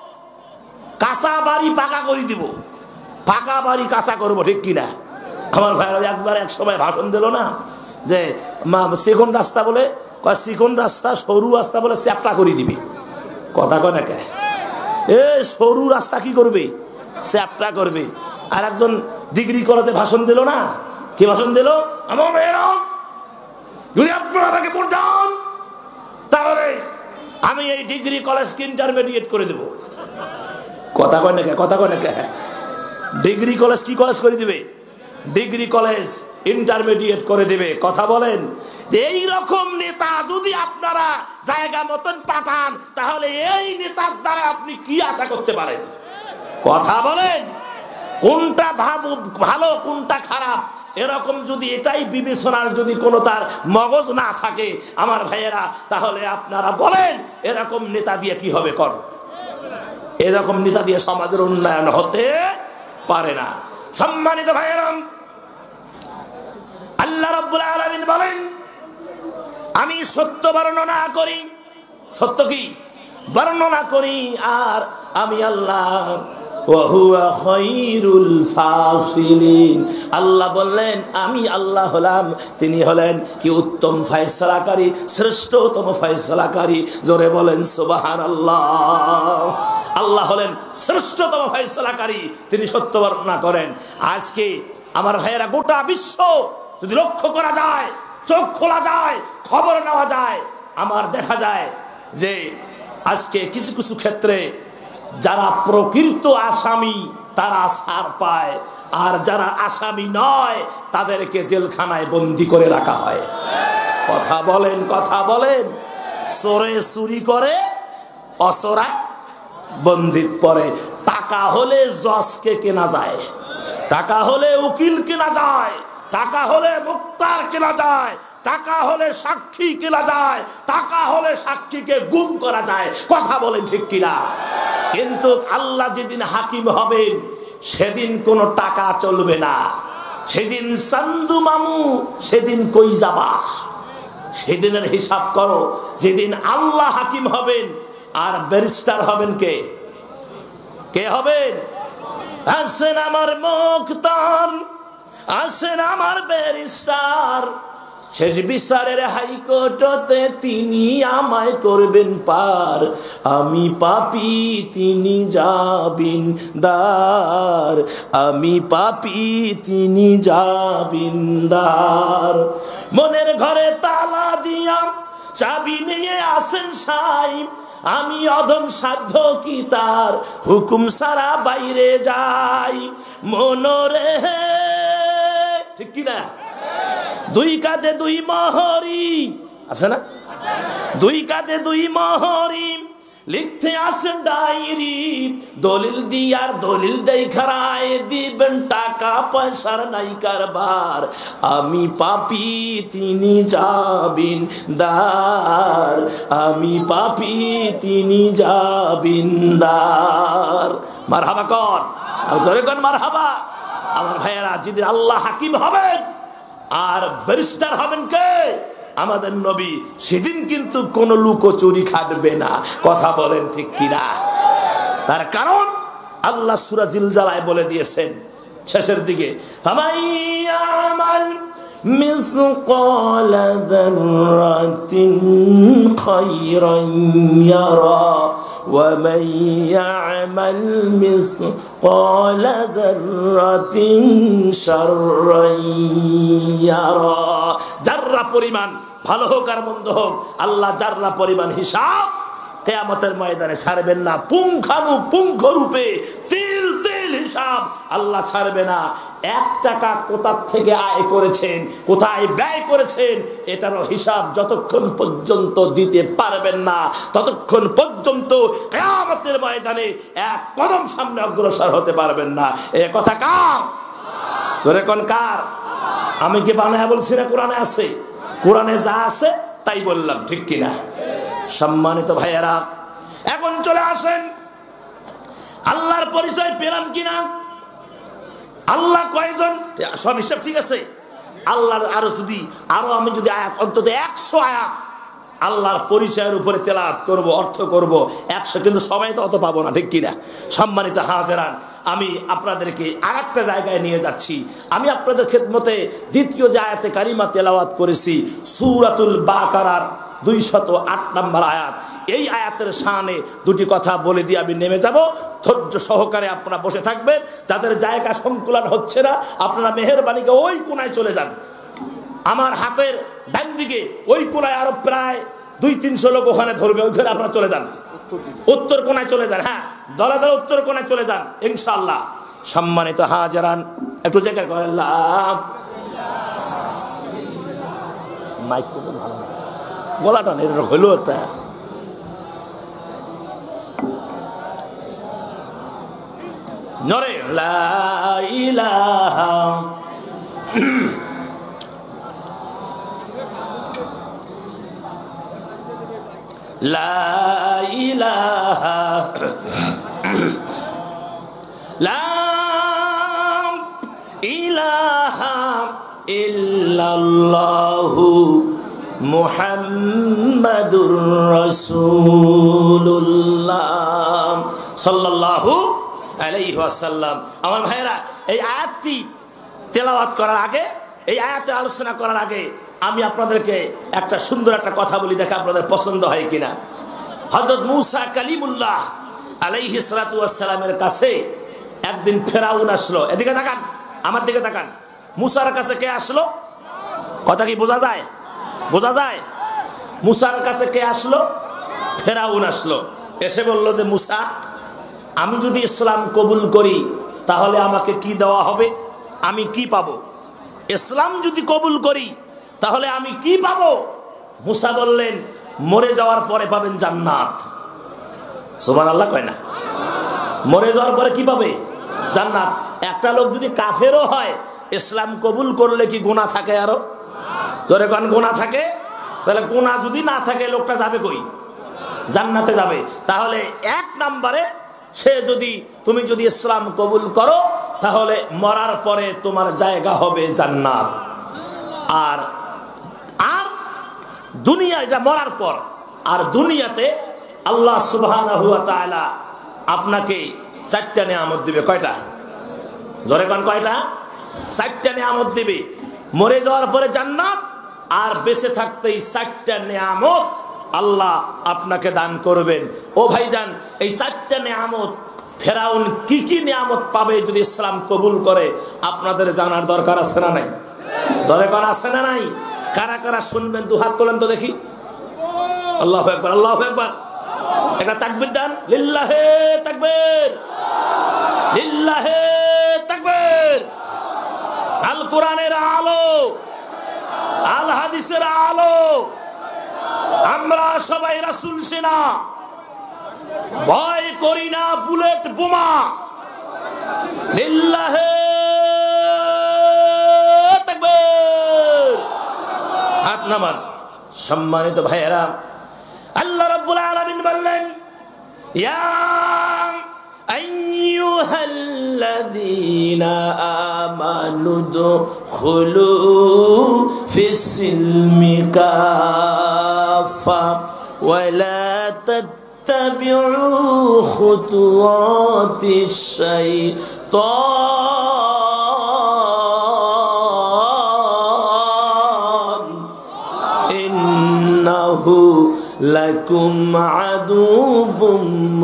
কাঁচা বাড়ি পাকা করে দিব, পাকা বাড়ি কাঁচা করবো, ঠিক কিনা? আমার ভাইরা একবার এক সময় ভাষণ দিল না, যে চিকন রাস্তা বলে, চিকন রাস্তা সরু রাস্তা বলে চ্যাপটা করে দিবি। কথা কয় না কে? এ সরু রাস্তা কি করবে? চ্যাপটা করবে। আর একজন ডিগ্রি কলেজে ভাষণ দিল না, কি ভাষণ দিল? আমার মেয়েরা, যদি আপনারা আমাকে ভোট দেন, তাহলে আমি এই ডিগ্রি কলেজকে ইন্টারমিডিয়েট করে দেব। কথা কয় না কে? কথা কয় না কে? ডিগ্রি কলেজ কি কলেজ করে দিবে? ডিগ্রি কলেজ ইন্টারমিডিয়েট করে দিবে। কথা বলেন, এই রকম নেতা যদি আপনারা জায়গা মতন পাঠান, তাহলে এই নেতার দ্বারা আপনি কি আশা করতে পারেন? কথা বলেন, কোনটা ভালো কোনটা খারাপ, এরকম যদি এটাই বিবেচনার যদি কোনো তার মগজ না থাকে আমার ভাইয়েরা, তাহলে আপনারা বলেন এরকম নেতা দিয়ে কি হবে? কর, এরকম নেতা দিয়ে সমাজের উন্নয়ন হতে পারে না। সম্মানিত ভাইয়েরা, আল্লাহ রাব্বুল আলামিন বলেন, আমি সত্য বর্ণনা করি। সত্য কি বর্ণনা করি, আর আমি আল্লাহ ওয়া হুয়া খায়রুল ফাসিলিন। আল্লাহ বললেন, আমি আল্লাহ হলাম, তিনি হলেন কি উত্তম ফয়সালাকারী, শ্রেষ্ঠতম ফয়সালাকারী। জোরে বলেন সুবহানাল্লাহ। আল্লাহ হলেন শ্রেষ্ঠতম ফয়সালাকারী, তিনি সত্য বর্ণনা করেন। আজকে আমার ভাইয়েরা, গোটা বিশ্ব যদি লক্ষ্য করা যায়, চোখ খোলা যায়, খবর নেওয়া যায়, আমার দেখা যায় যে আজকে কিছু কিছু ক্ষেত্রে যারা প্রকৃত আসামি তারা ছাড় পায়, আর যারা আসামি নয় তাদেরকে জেলখানায় বন্দি করে রাখা হয়। কথা বলেন, কথা বলেন। চোরে চুরি করে, অচরা বন্দিত পড়ে। টাকা হলে জজকে কেনা যায়, টাকা হলে উকিল কেনা যায়, টাকা হলে মুক্তার কেনা যায়, টাকা হলে সাক্ষী কেনা যায়, টাকা হলে সাক্ষীকে গুম করা যায়। কথা বলেন ঠিক কিনা? কিন্তু আল্লাহ যেদিন হাকিম হবেন, সেদিন কোনো টাকা চলবে না। সেদিন চান্দু মামু, সেদিন কই যাবা? সেদিনের হিসাব করো। যেদিন আল্লাহ হাকিম হবেন, আর ব্যারিস্টার হবেন কে? কে হবেন? আছেন আমার মুক্তার, আছেন আমার ব্যারিস্টার। শেষ বিচারের হাইকোর্টে তিনি আমায় করবেন পার, আমি পাপী তিনি জামিনদার, আমি পাপী তিনি জামিনদার। মনের ঘরে তালা দিয়া চাবি নিয়ে আসেন সাই, আমি অধম সাধ্য কি তার হুকুম সারা বাইরে যাই। মনরে ঠিক কিনা? দুই কাঁধে দুই মহরি আছে না? দুই কাঁধে দুই মহরি লিখতে আসেন ডায়েরি, দলিল দিয়ার দলিল দেই খারায় দিবেন টাকা পয়সার নাই কারবার, আমি পাপী তিনি জামিনদার, আমি পাপী তিনি জামিনদার। মারহাবা কন, আর জোরে কন মারহাবা। আমার ভাইয়েরা, যদি আল্লাহ হাকিম হবেন আর ব্যারিস্টার হবেন কে? আমাদের নবী। সেদিন কিন্তু কোন লুকোচুরি খাটবে না। কথা বলেন ঠিক কিনা? তার কারণ আল্লাহ সূরা জিলজালায় বলে দিয়েছেন শেষের দিকে, মিসকালা যাররাতিন খায়রান ইয়ারা ওয়া মান ইয়ামাল মিসকালা যাররাতিন শাররান ইয়ারা। যাররা পরিমাণ ভালো হোক আর মন্দ হোক, আল্লাহ যাররা পরিমাণ হিসাব কিয়ামতের ময়দানে ছাড়বেন না। পুঙ্খানুপুঙ্খ রূপে তিল তিল হিসাব আল্লাহ ছাড়বে না। এক টাকা কোথা থেকে আয় করেছেন, কোথায় ব্যয় করেছেন, এটারও হিসাব যতক্ষণ পর্যন্ত দিতে পারবেন না, ততক্ষণ পর্যন্ত কিয়ামতের ময়দানে এক কদম সামনে অগ্রসর হতে পারবেন না। এ কথা কার? ধরে কোন কার? আমি কি বানায় বলছি না? কোরআনে আছে। কোরআনে যা আছে তাই বললাম, ঠিক কিনা? সম্মানিত ভাইয়েরা, এখন চলে আসেন আল্লাহর পরিচয় পেলাম কিনা? আল্লাহ কয়জন? সব হিসাব ঠিক আছে। আল্লাহর আরো যদি আরো আমি যদি আয়াত অন্তত একশো আয়াত আল্লাহর পরিচয়ের উপরে তেলাওয়াত করব, অর্থ করব, একশো, কিন্তু সবাই তো অত পাবো না, ঠিক কিনা? সম্মানিত হাজেরান, আমি আপনাদেরকে আর একটা জায়গায় নিয়ে যাচ্ছি। আমি আপনাদের খেদমতে দ্বিতীয় যে আয়াতে কারিমা তেলাওয়াত করেছি, সূরাতুল বাকারার দুইশত আট নম্বর আয়াত। এই আয়াতের শানে দুটি কথা বলে দিয়ে আমি নেমে যাব। ধৈর্য সহকারে আপনারা বসে থাকবেন। যাদের জায়গা সংকুলন হচ্ছে না, আপনারা মেহেরবানিকে ওই কোনায় চলে যান। আমার হাতের ডান দিকে ওই কোনায় আরো প্রায় দুই তিনশো লোক ওখানে ধরবে, ওইখানে আপনারা চলে যান। উত্তর কোনায় চলে যান, হ্যাঁ, দলে দলে উত্তর কোনায় চলে যান ইনশাআল্লাহ। সম্মানিত হাজারান, একটু জায়গা করেন মাইক গলাটা হইল একটা নরে লা ইলাহা লা ইলাহা লা ইলাহা ইল্লাল্লাহু মুহাম্মাদুর রাসূলুল্লাহ সাল্লাল্লাহু আলাইহি ওয়াসাল্লাম। আমার ভাইরা, এই আয়াতটি তেলাওয়াত করার আগে, এই আয়াতে আলোচনা করার আগে আমি আপনাদেরকে একটা সুন্দর একটা কথা বলি, দেখা আপনাদের পছন্দ হয় কিনা। হযরত মূসা কালিমুল্লাহ আলাইহিস সালাতু ওয়াস সালামের কাছে একদিন ফেরাউন আসলো। এদিকে তাকান, আমার দিকে তাকান। মূসার কাছে কে আসলো? কথা কি বোঝা যায়? বোঝা যায়? মূসার কাছে কে আসলো? ফেরাউন আসলো। এসে বলল যে, মূসা, আমি যদি ইসলাম কবুল করি তাহলে আমাকে কি দেওয়া হবে? আমি কি পাবো? ইসলাম যদি কবুল করি তাহলে আমি কি পাবো? মূসা বললেন, মরে যাওয়ার পরে পাবেন জান্নাত। সুবহানাল্লাহ কয় না? মরে যাওয়ার পরে কি পাবে? জান্নাত। একটা লোক যদি কাফেরও হয়, ইসলাম কবুল করলে কি গুনাহ থাকে? আরো জোরে কোন গুনাহ থাকে? তাহলে গুনাহ যদি না থাকে, লোকটা যাবে কই? জান্নাতে যাবে। তাহলে এক নম্বরে সে যদি তুমি যদি ইসলাম কবুল করো তাহলে মরার পরে তোমার জায়গা হবে জান্নাত। আর আর দুনিয়ায় যা মরার পর, আর দুনিয়াতে আল্লাহ সুবহানাহু ওয়া তাআলা আপনাকে চারটা নিয়ামত দিবে। কয়টা? জোরে কোন কয়টা? চারটা নিয়ামত দিবে। মরে যাওয়ার পরে জান্নাত, আর বেঁচে থাকতে এই চারটা নিয়ামত আল্লাহ আপনাকে দান করবেন। ও ভাইজান, এই চারটা নিয়ামত ফেরাউন কি কি নিয়ামত পাবে যদি ইসলাম কবুল করে আপনাদের জানার দরকার আছে না নাই? দরকার আছে না নাই? কারা কারা শুনবেন দু হাত তোলেন তো দেখি। আল্লাহু আকবার, আল্লাহু আকবার। একটা তাকবীর দেন। লিল্লাহে তাকবীর, লিল্লাহে তাকবীর। আল কোরআনের আলো, আল হাদিসের আলো, আমরা সবাই রাসূল সেনা, ভয় করি না বুলেট বোমা। লিল্লাহে তাকবীর। হাত নামান। সম্মানিত ভাইয়েরা, আল্লাহ রাব্বুল আলামিন বললেন, ইয়া আইয়ুহাল্লাযীনা আমানু দুখুলু ফিস-সিলমি কাফা ওয়া লা তাত্তাবিউ খুতুওয়াতিশ শাইতান ইন্নাহু লাকুম আদুউম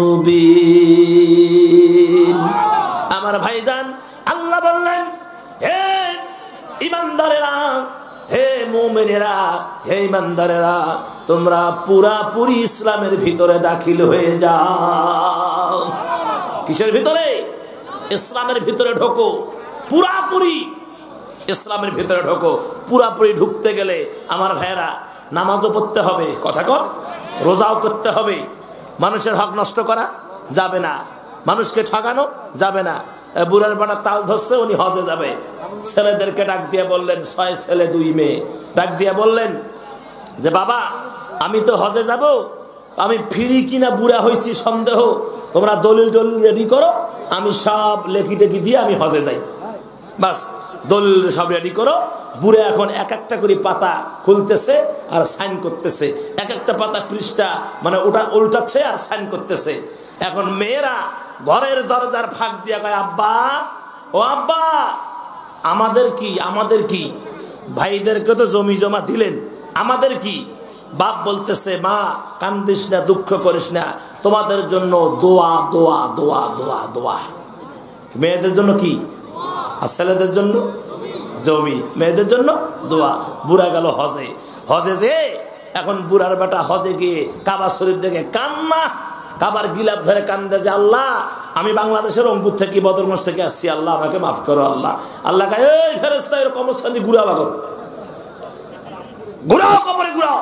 মুবিন। আমার ভাইজান, আল্লাহ বললেন, হে ঈমানদারেরা, হে মুমিনেরা, হে ঈমানদারেরা, তোমরা পুরাপুরি ইসলামের ভিতরে দাখিল হয়ে যাও। কিসের ভিতরে? ইসলামের ভিতরে ঢোকো। পুরাপুরি ইসলামের ভিতরে ঢোকো। পুরাপুরি ঢুকতে গেলে আমার ভাইয়েরা নামাজও পড়তে হবে, কথা কর, রোজাও করতে হবে। মানুষের হক নষ্ট করা যাবে না, মানুষকে ঠকানো যাবে না। বুড়ার বাড়া তাল ধরছে, উনি হজে যাবে। ছেলেদেরকে ডাক দিয়ে বললেন, ছয় ছেলে দুই মেয়ে, ডাক দিয়ে বললেন যে বাবা, আমি তো হজে যাব, আমি ফিরি কিনা বুড়া হয়েছি সন্দেহ, তোমরা দলিল টলিল রেডি করো, আমি সব লেখি টেখি দিয়ে আমি হজে যাই। বাস, দলিল সব রেডি করো। বুড়া এখন এক একটা করে পাতা খুলতেছে আর সাইন করতেছে, এক একটা পাতা পৃষ্ঠা মানে ওটা উল্টাচ্ছে আর সাইন করতেছে। এখন মেয়েরা ঘরের দরজার ফাঁক দিয়া কয়, আব্বা, ও আব্বা, আমাদের কি, আমাদের কি? ভাইদেরকে তো জমি জমা দিলেন, আমাদের কি? বাপ বলতেছে, মা কান্দিস না, দুঃখ করিস না, তোমাদের জন্য দোয়া দোয়া দোয়া দোয়া দোয়া। মেয়েদের জন্য কি? আর ছেলেদের জন্য জমি, মেয়েদের জন্য দোয়া। বুড়া গেল হজে। হজে যে এখন বুড়ার বেটা হজে গিয়ে কাবা শরীফ দেখে কান্না, কাবার গিলাপ ধরে কান্দে যে আল্লাহ, আমি বাংলাদেশের রংপুর থেকে, বদরগঞ্জ থেকে আসছি, আল্লাহ আমাকে মাফ করো। আল্লাহ আল্লাহ কয়, এই ফেরেশতা, এর কবরস্থান দিয়ে ঘুরা বাগর, ঘুরাও, কবরে ঘুরাও।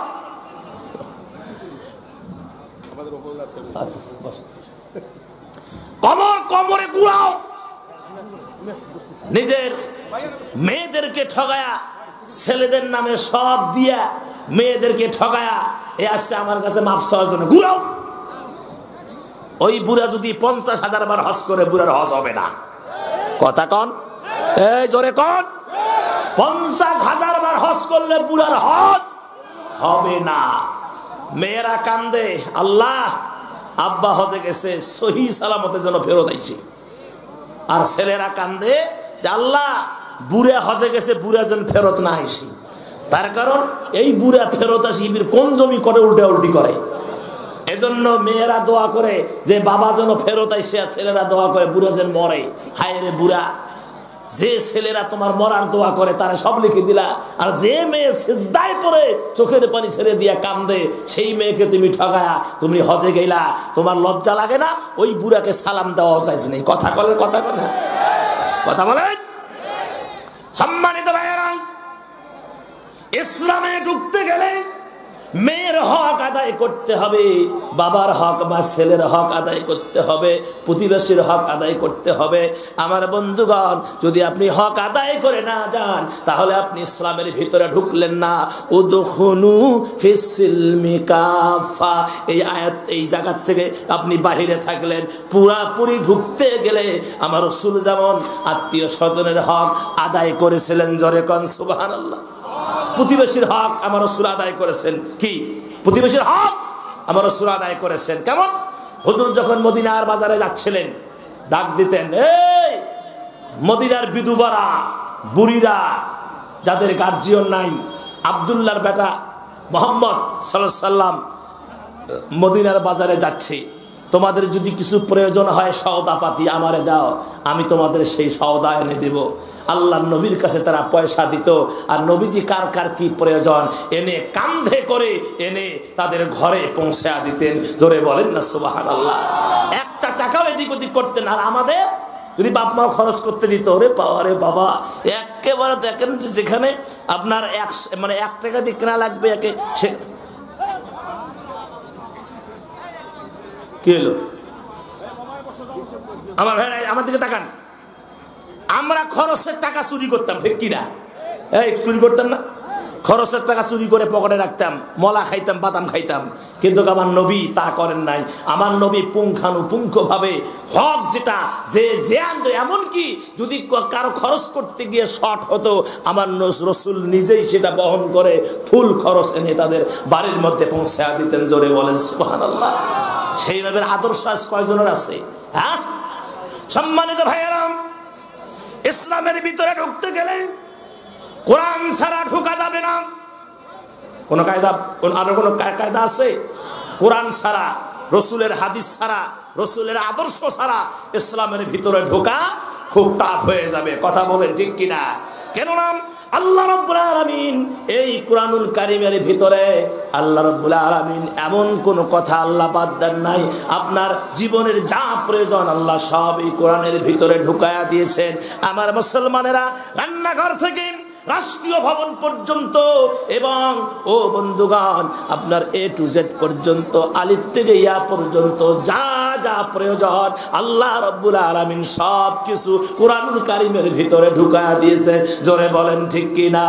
কবর কবরে ঘুরাও। নিজের মেয়েদেরকে ঠগায়া, ছেলেদের নামে সব দিয়া মেয়েদেরকে ঠগায়া এ আসছে আমার কাছে মাফ চাওয়ার জন্য, ঘুরাও। ওই বুড়া যদি পঞ্চাশ হাজার বার হজ করে, বুড়ার হজ হবে না। কথা কন, এই জোরে কন। পঞ্চাশ হাজার বার হজ করলে বুড়ার হজ হবে না। মেয়েরা কান্দে, আল্লাহ আব্বা হজে গেছে, সহি সালামতের জন্য ফেরত আইছে। আর ছেলেরা কান্দে যে আল্লাহ বুড়া হজে গেছে, বুড়া যেন ফেরত না আইসি। তার কারণ এই বুড়া ফেরত আসি কোন জমি করে উল্টা উল্টি করে। এজন্য মেয়েরা দোয়া করে যে বাবা যেন ফেরত আইসে, আর ছেলেরা দোয়া করে বুড়া যেন মরে। হায় রে বুড়া, যে ছেলেরা তোমার মরার দোয়া করে তারা সব লিখে দিলা, আর যে মেয়ে সিজদায় পড়ে চোখের পানি ছেড়ে দিয়া কান্দে, সেই মেয়েকে তুমি ঠগায়া তুমি হজে গেলা, তোমার লজ্জা লাগে না? ওই বুড়াকে সালাম দেওয়া চাইছে নেই। কথা বলেন, কথা বলেন, কথা বলেন। সম্মানিত ভাইয়েরা, ইসলামে ঢুকতে গেলে মেয়ের হক আদায় করতে হবে, বাবার হক বা ছেলের হক আদায় করতে হবে, প্রতিবেশীর হক আদায় করতে হবে। আমার বন্ধুগণ, যদি আপনি হক আদায় করে না যান, তাহলে আপনি ইসলামের ভিতরে ঢুকলেন না। উদখুলু ফিস-সিলমি কাফা, এই আয়াত, এই জায়গা থেকে আপনি বাহিরে থাকলেন। পুরাপুরি ঢুকতে গেলে আমার রাসূল যেমন আত্মীয় স্বজনের হক আদায় করেছিলেন, জোরে কোন সুবহানাল্লাহ। প্রতিবেশীর হক আমার রাসূল আদায় করেছেন। কি প্রতিবেশীর হক আমার রাসূল আদায় করেছেন? কেমন? হুজুর যখন মদিনার বাজারে যাচ্ছিলেন, ডাক দিতেন, এই মদিনার বিধবারা, বুড়িরা, যাদের গার্জিয়ন নাই, আব্দুল্লাহর বেটা মোহাম্মদ সাল্লাল্লাহু আলাইহি সাল্লাম মদিনার বাজারে যাচ্ছে, তোমাদের যদি কিছু প্রয়োজন হয় সওদাপাতি আমারে দাও, আমি তোমাদের সেই সওদা এনে দেব। আল্লাহর নবীর কাছে তারা পয়সা দিত, আর নবীজি কার কার কি প্রয়োজন এনে কাঁধে করে এনে তাদের ঘরে পৌঁছে দিতেন। জোরে বলেন না সুবহানাল্লাহ। একটা টাকাও এদিক ওদিক করতেন। আর আমাদের যদি বাপ মা খরচ করতে দিত, ওরে বাবা রে বাবা, একেবারে দেখেন যে যেখানে আপনার এক মানে এক টাকা দিয়ে কেনা লাগবে একে সে কি হলো আমার ভাই আমার দিকে তাকান। আমরা খরচের টাকা চুরি করতাম, ঠিক কিনা? এই চুরি করতাম না? খরচের টাকা চুরি করে পকেটে রাখতাম, মলা খাইতাম, বাদাম খাইতাম। কিন্তু আমার নবী তা করেন নাই। আমার নবী পুঙ্খানুপুঙ্খ ভাবে হক যেটা যে জ্ঞান, এমনকি যদি কারো খরচ করতে গিয়ে শর্ট হতো, আমার রসুল নিজেই সেটা বহন করে ফুল খরচ এনে তাদের বাড়ির মধ্যে পৌঁছে দিতেন। জোরে বলেন সুবহানাল্লাহ। সেই নবীর আদর্শ আজ কয়জনের আছে? হ্যাঁ সম্মানিত ভাইয়েরা, ইসলামের ভিতরে ঢুকতে গেলে কোরআন ছাড়া ঢোকা যাবে না। কোন কায়দা, আরো কোন কায়দা আছে? কোরআন ছাড়া, রসুলের হাদিস ছাড়া, রসুলের আদর্শ ছাড়া ইসলামের ভিতরে ঢোকা খুব টাফ হয়ে যাবে। কথা বলেন ঠিক কিনা? কেননা আল্লাহ রাব্বুল আলামিন এই কুরআনুল কারীমের ভিতরে আল্লাহ রাব্বুল আলামিন এমন কোন কথা আল্লাহ বাদ দেন নাই। আপনার জীবনের যা প্রয়োজন আল্লাহ সব এই কোরআনের ভিতরে ঢুকায়া দিয়েছেন। আমার মুসলমানেরা, রান্নাঘর থেকে রাষ্ট্রীয় ভবন পর্যন্ত এবং ও বন্ধুগণ আপনার এ টু জেড পর্যন্ত, আলিফ থেকে ইয়া পর্যন্ত যা যা প্রয়োজন আল্লাহ রাব্বুল আলামিন সব কিছু কুরআনুল কারীমের ভিতরে ঢুকায়া দিয়েছে। জোরে বলেন ঠিক কিনা?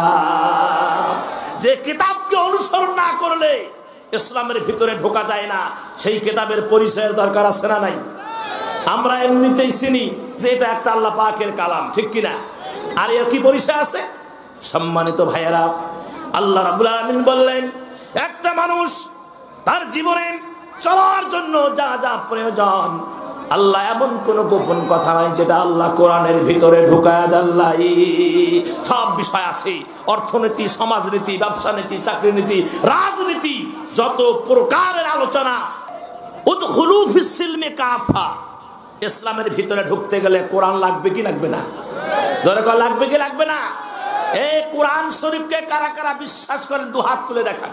যে কিতাবকে অনুসরণ না করলে ইসলামের ভিতরে ঢোকা যায় না, সেই কিতাবের পরিচয়ের দরকার আছে না নাই? আমরা এমনিতেই চিনি যে এটা একটা আল্লাহ পাকের কালাম, ঠিক কিনা? আর এর কি পরিচয় আছে? সম্মানিত ভাইয়েরা, আল্লাহ রাব্বুল আলামিন বললেন একটা মানুষ তার জীবনে চলার জন্য যা যা প্রয়োজন আল্লাহ এমন কোন গোপন কথা নাই যেটা আল্লাহ কোরআনের ভিতরে ঢুকায়া দেন নাই। সব বিষয় আছে, অর্থনীতি, সমাজনীতি, ব্যবসা নীতি, চাকরি নীতি, রাজনীতি, যত প্রকারের আলোচনা। উদখুলু ফিস সিলমি কাফা, ইসলামের ভিতরে ঢুকতে গেলে কোরআন লাগবে কি লাগবে না? জোরে কর, লাগবে কি লাগবে না? এই কোরআন শরীফকে কারা কারা বিশ্বাস করেন দু হাত তুলে দেখান।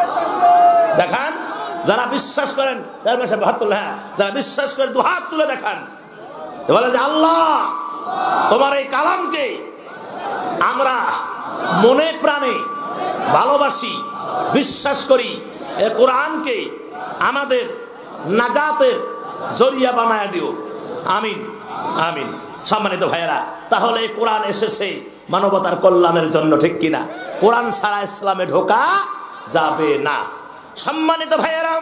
দেখান যারা বিশ্বাস করেন, হাত তুলে। হ্যাঁ, যারা বিশ্বাস করেন দু হাত তুলে দেখান। বলে যে আল্লাহ তোমার এই কালামকে আমরা মনে প্রাণে ভালোবাসি, বিশ্বাস করি। এই কোরআনকে আমাদের নাজাতের জরিয়া বানায় দিও। আমিন আমিন। সম্মানিত ভাইয়েরা, তাহলে কোরআন এসেছে মানবতার কল্যাণের জন্য, ঠিক কিনা? কোরআন ছাড়া ইসলামে ঢোকা যাবে না। সম্মানিত ভাইয়েরা,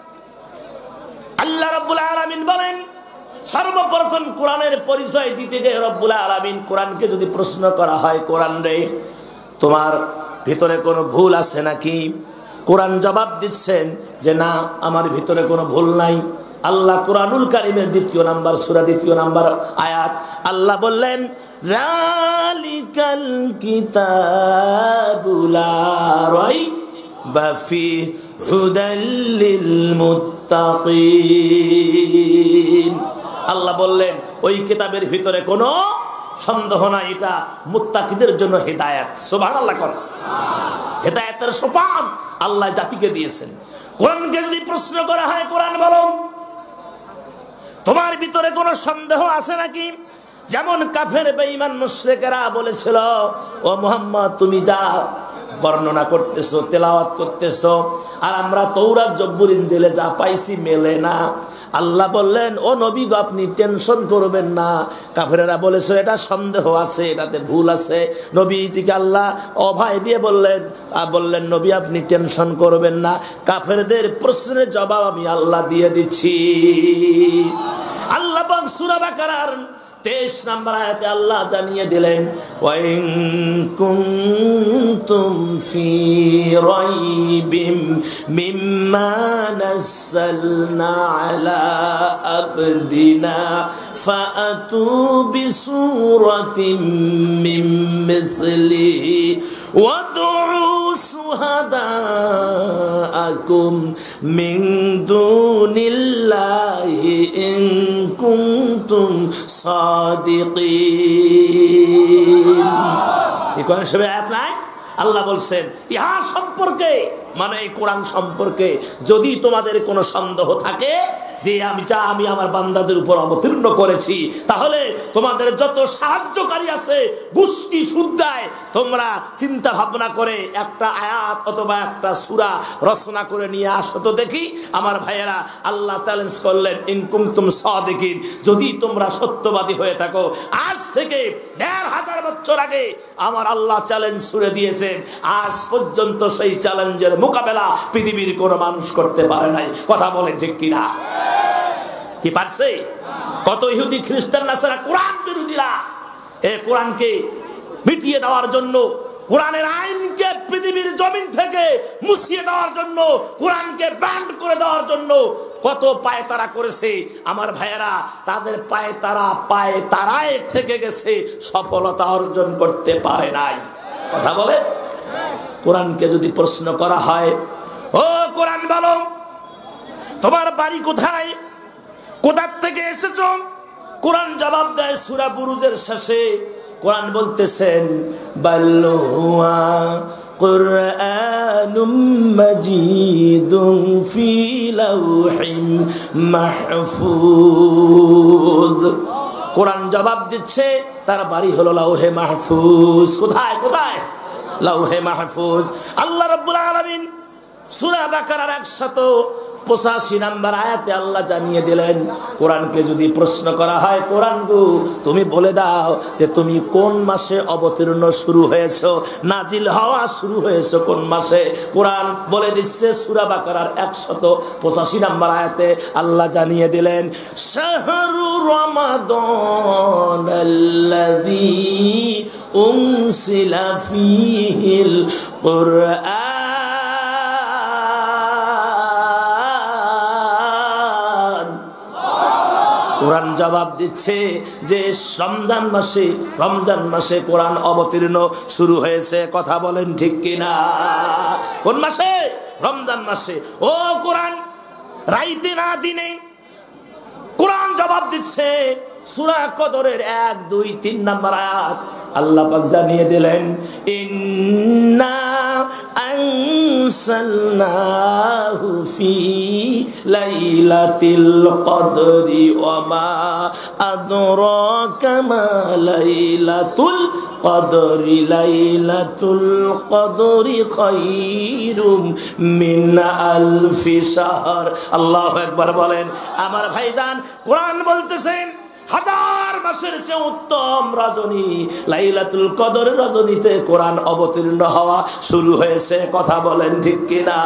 আল্লাহ রাব্বুল আলামিন বলেন সর্বপ্রথম কোরআনের পরিচয় দিতে গিয়ে রব্বুল আলামিন কোরআনকে যদি প্রশ্ন করা হয়, কোরআন রে তোমার ভিতরে কোনো ভুল আছে নাকি? কোরআন জবাব দিচ্ছেন যে না, আমার ভিতরে কোনো ভুল নাই। আল্লাহ কুরআনুল কারীমের দ্বিতীয় নাম্বার সূরা দ্বিতীয় নাম্বার আয়াত আল্লাহ বললেন যালিকাল কিতাবু লা রাইবা ফিহি হুদাল লিল মুত্তাকিন। আল্লাহ বললেন ওই কিতাবের ভিতরে কোনো সন্দেহ নাই, এটা মুত্তাকিদের জন্য হেদায়েত। সুবহানাল্লাহ। কোন হেদায়েতের সোপান আল্লাহ জাতিকে দিয়েছেন। কোরআনকে যদি প্রশ্ন করা হয়, কোরআন বলো তোমার ভিতরে কোনো সন্দেহ আছে নাকি? যেমন কাফের বেঈমান মুশরিকেরা বলেছিল, ও মুহাম্মদ তুমি যা বর্ণনা করতেছো, তেলাওয়াত করতেছো, আর আমরা তৌরাত জব্বুর ইনজিলে যা পাইছি মেলে না। আল্লাহ বললেন ও নবী গো আপনি টেনশন করবেন না। কাফেরেরা বলেছে এটা সন্দেহ আছে, এটাতে ভুল আছে। নবীজিকে আল্লাহ অভয় দিয়ে বললেন বললেন নবী আপনি টেনশন করবেন না, কাফেরদের প্রশ্নের জবাব আমি আল্লাহ দিয়ে দিচ্ছি। আল্লাহ পাক সূরা বাকারার তেইশ নম্বর আয়াতে আল্লাহ জানিয়ে দিলেন ওয়াইন কুনতুম ফি রাইবিম মিম্মা নাযালনা আলা আবদিনা ফাআতু বিসূরাতিন মিন মিসলিহি ওয়াদউ শুহাদাআকুম মিন দুনিল্লাহি ইন কুনতুম সাদিকিন। এই কোরআন শরীফে আয়াত নাই? আল্লাহ বলছেন ইহা সম্পর্কে, মানে এই কোরআন সম্পর্কে যদি তোমাদের কোনো সন্দেহ থাকে যে আমি যা আমি আমার বান্দাদের উপর অবতীর্ণ করেছি, তাহলে তোমাদের যত সাহায্যকারী আছে গোষ্ঠী সুদ্দায় তোমরা চিন্তা ভাবনা করে একটা আয়াত অথবা একটা সূরা রচনা করে নিয়ে আসো তো দেখি। আমার ভাইয়েরা, আল্লাহ চ্যালেঞ্জ করলেন ইন কুনতুম সাদিকিন, যদি তোমরা সত্যবাদী হয়ে থাকো। আজ থেকে দেড় হাজার বছর আগে আমার আল্লাহ চ্যালেঞ্জ ছুড়ে দিয়েছেন, আজ পর্যন্ত সেই চ্যালেঞ্জের মোকাবেলা পৃথিবীর কোনো মানুষ করতে পারে নাই। কথা বলেন ঠিক কিনা? কি পারছে? কত ইহুদি খ্রিস্টান নাসারা কোরআন বিরোধীরা এই কোরআনকে মিটিয়ে দেওয়ার জন্য, কোরআনের আইনকে পৃথিবীর জমিন থেকে মুছিয়ে দেওয়ার জন্য, কোরআনকে ব্যান্ড করে দেওয়ার জন্য কত পায়ে তারা করেছে। আমার ভাইয়েরা, তাদের পায়ে তারা পায়ে তারায় থেকে গেছে, সফলতা অর্জন করতে পারে নাই। কথা বলে, কোরআনকে যদি প্রশ্ন করা হয়, ও কোরআন বলো তোমার বাড়ি কোথায়, কোথা থেকে এসেছো? কোরআন জবাব দেয় সূরা বুরুজের শেষে। কোরআন বলতেছেন বাল হুয়া কুরআনুম মাজিদুন ফি লাওহিম মাহফুজ। কোরআন জবাব দিচ্ছে তার বাড়ি হলো লাউহে মাহফুজ। কোথায়? কোথায়? লাউহে মাহফুজ। আল্লাহ রাব্বুল আলামিন সূরা বাকারার একশত পঁচাশি নাম্বার আয়াতে আল্লাহ জানিয়ে দিলেন, কোরআনকে যদি প্রশ্ন করা হয়, কোরআন গো তুমি বলে দাও যে তুমি কোন মাসে অবতীর্ণ শুরু হয়েছো, নাজিল হওয়া শুরু হয়েছে কোন মাসে। কোরআন বলে দিচ্ছে সূরা বাকারার একশত পঁচাশি নাম্বার আয়াতে আল্লাহ জানিয়ে দিলেন শাহরু রমাদানাল্লাযী উনসিলা ফীহিল কুরআন। কোরআন জবাব দিচ্ছে যে রমজান মাসে রমজান মাসে কোরআন অবতীর্ণ শুরু হয়েছে। কথা বলেন ঠিক কিনা? কোন মাসে? রমজান মাসে। ও কোরআন রাইতে না দিনে কোরআন জবাব দিচ্ছে সূরা কদরের এক দুই তিন নাম্বার আয়াত আল্লাহ পাক জানিয়ে দিলেন ইন্না আনসালনাহু ফি লাইলাতিল কদরি ওয়া মা আদরাকা মা লাইলাতুল কদরি লাইলাতুল কদরি খায়রুম মিন আলফি শাহর। আল্লাহু আকবার বলেন। আমার ভাইজান, কোরআন বলতেছেন হাজার মাসের চেয়ে উত্তম রজনী লাইলাতুল কদর রজনীতে কোরআন অবতীর্ণ হওয়া শুরু হয়েছে। কথা বলেন ঠিক কিনা?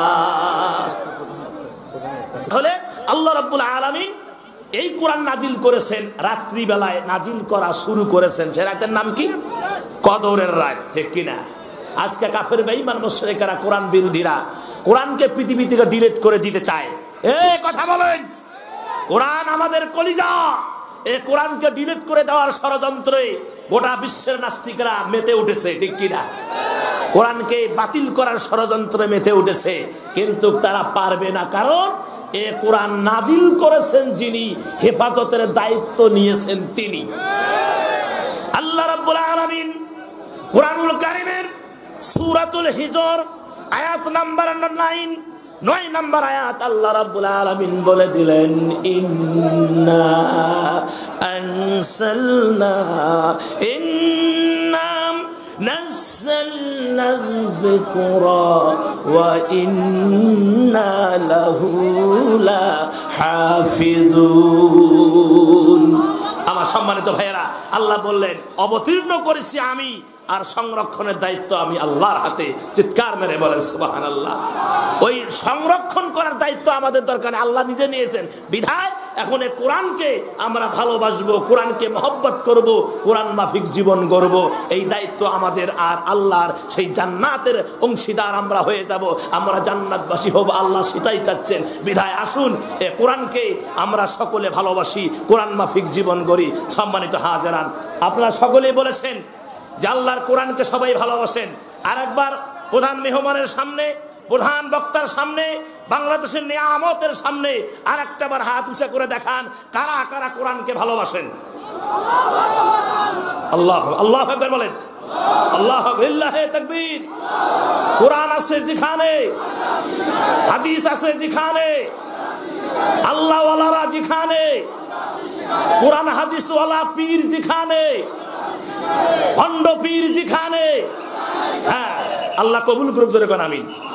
তাহলে আল্লাহ রাব্বুল আলামিন এই কোরআন নাজিল করেছেন রাত্রি বেলায়, নাজিল করা শুরু করেছেন। সে রাতের নাম কি? কদরের রাত। ঠিক কিনা? আজকে কাফের বেঈমান মুশরিকরা, কোরআন বিরোধীরা কোরআনকে পৃথিবী থেকে ডিলিট করে দিতে চায়। এই কথা বলেন, কোরআন আমাদের কলিজা। এই কোরআনকে ডিলিট করে দেওয়ার ষড়যন্ত্রে গোটা বিশ্বের নাস্তিকরা মেতে উঠেছে। ঠিক কিনা? কোরআনকে বাতিল করার ষড়যন্ত্রে মেতে উঠেছে, কিন্তু তারা পারবে না। কারণ এ কোরআন নাজিল করেছেন যিনি, হেফাজতের দায়িত্ব নিয়েছেন তিনি। আল্লাহ রাব্বুল আলামিন কোরআনুল কারীমের সূরাতুল হিজর আয়াত নাম্বার নয় নয় নাম্বার আয়াত আল্লাহ রাব্বুল আলামিন বলে দিলেন ইন্না আনসালনা ইন্না নাযালনা যিকরা ওয়া ইন্না লাহু লাহাফিজুন। আমার সম্মানিত ভাইয়েরা, আল্লাহ বললেন অবতীর্ণ করেছি আমি, আর সংরক্ষণের দায়িত্ব আমি আল্লাহর হাতে। চিৎকার মেরে বলেন সুবহানাল্লাহ। ওই সংরক্ষণ করার দায়িত্ব আমাদের দরকার, আল্লাহ নিজে নিয়েছেন। বিধায় এখন এই কোরআনকে আমরা ভালোবাসবো, কোরআনকে মহব্বত করব, কোরআন মাফিক জীবন গড়ব। এই দায়িত্ব আমাদের। আর আল্লাহর সেই জান্নাতের অংশীদার আমরা হয়ে যাব, আমরা জান্নাতবাসী হব। আল্লাহ সেটাই চাচ্ছেন। বিধায় আসুন এ কোরআনকে আমরা সকলে ভালোবাসি, কোরআন মাফিক জীবন গড়ি। সম্মানিত হাজেরান, আপনারা সকলেই বলেছেন যে আল্লাহর কোরআনকে সবাই ভালোবাসেন। আর একবার প্রধান মেহমানের সামনে, প্রধান বক্তার সামনে, বাংলাদেশের নিয়ামতের সামনে আর একটা বার হাত উঁচা করে দেখান কারা কারা কোরআনকে ভালোবাসেন। আল্লাহ আল্লাহ আকবার বলেন। আল্লাহ লিল্লাহি তাকবীর। কোরআন আছে যেখানে, হাদিস আছে যেখানে, আল্লাহ ওয়ালারা যেখানে, কোরআন হাদিস ওয়ালা পীর যেখানে, ভণ্ড পীর যেখানে, হ্যাঁ আল্লাহ কবুল করুক, জোরে কোন আমিন।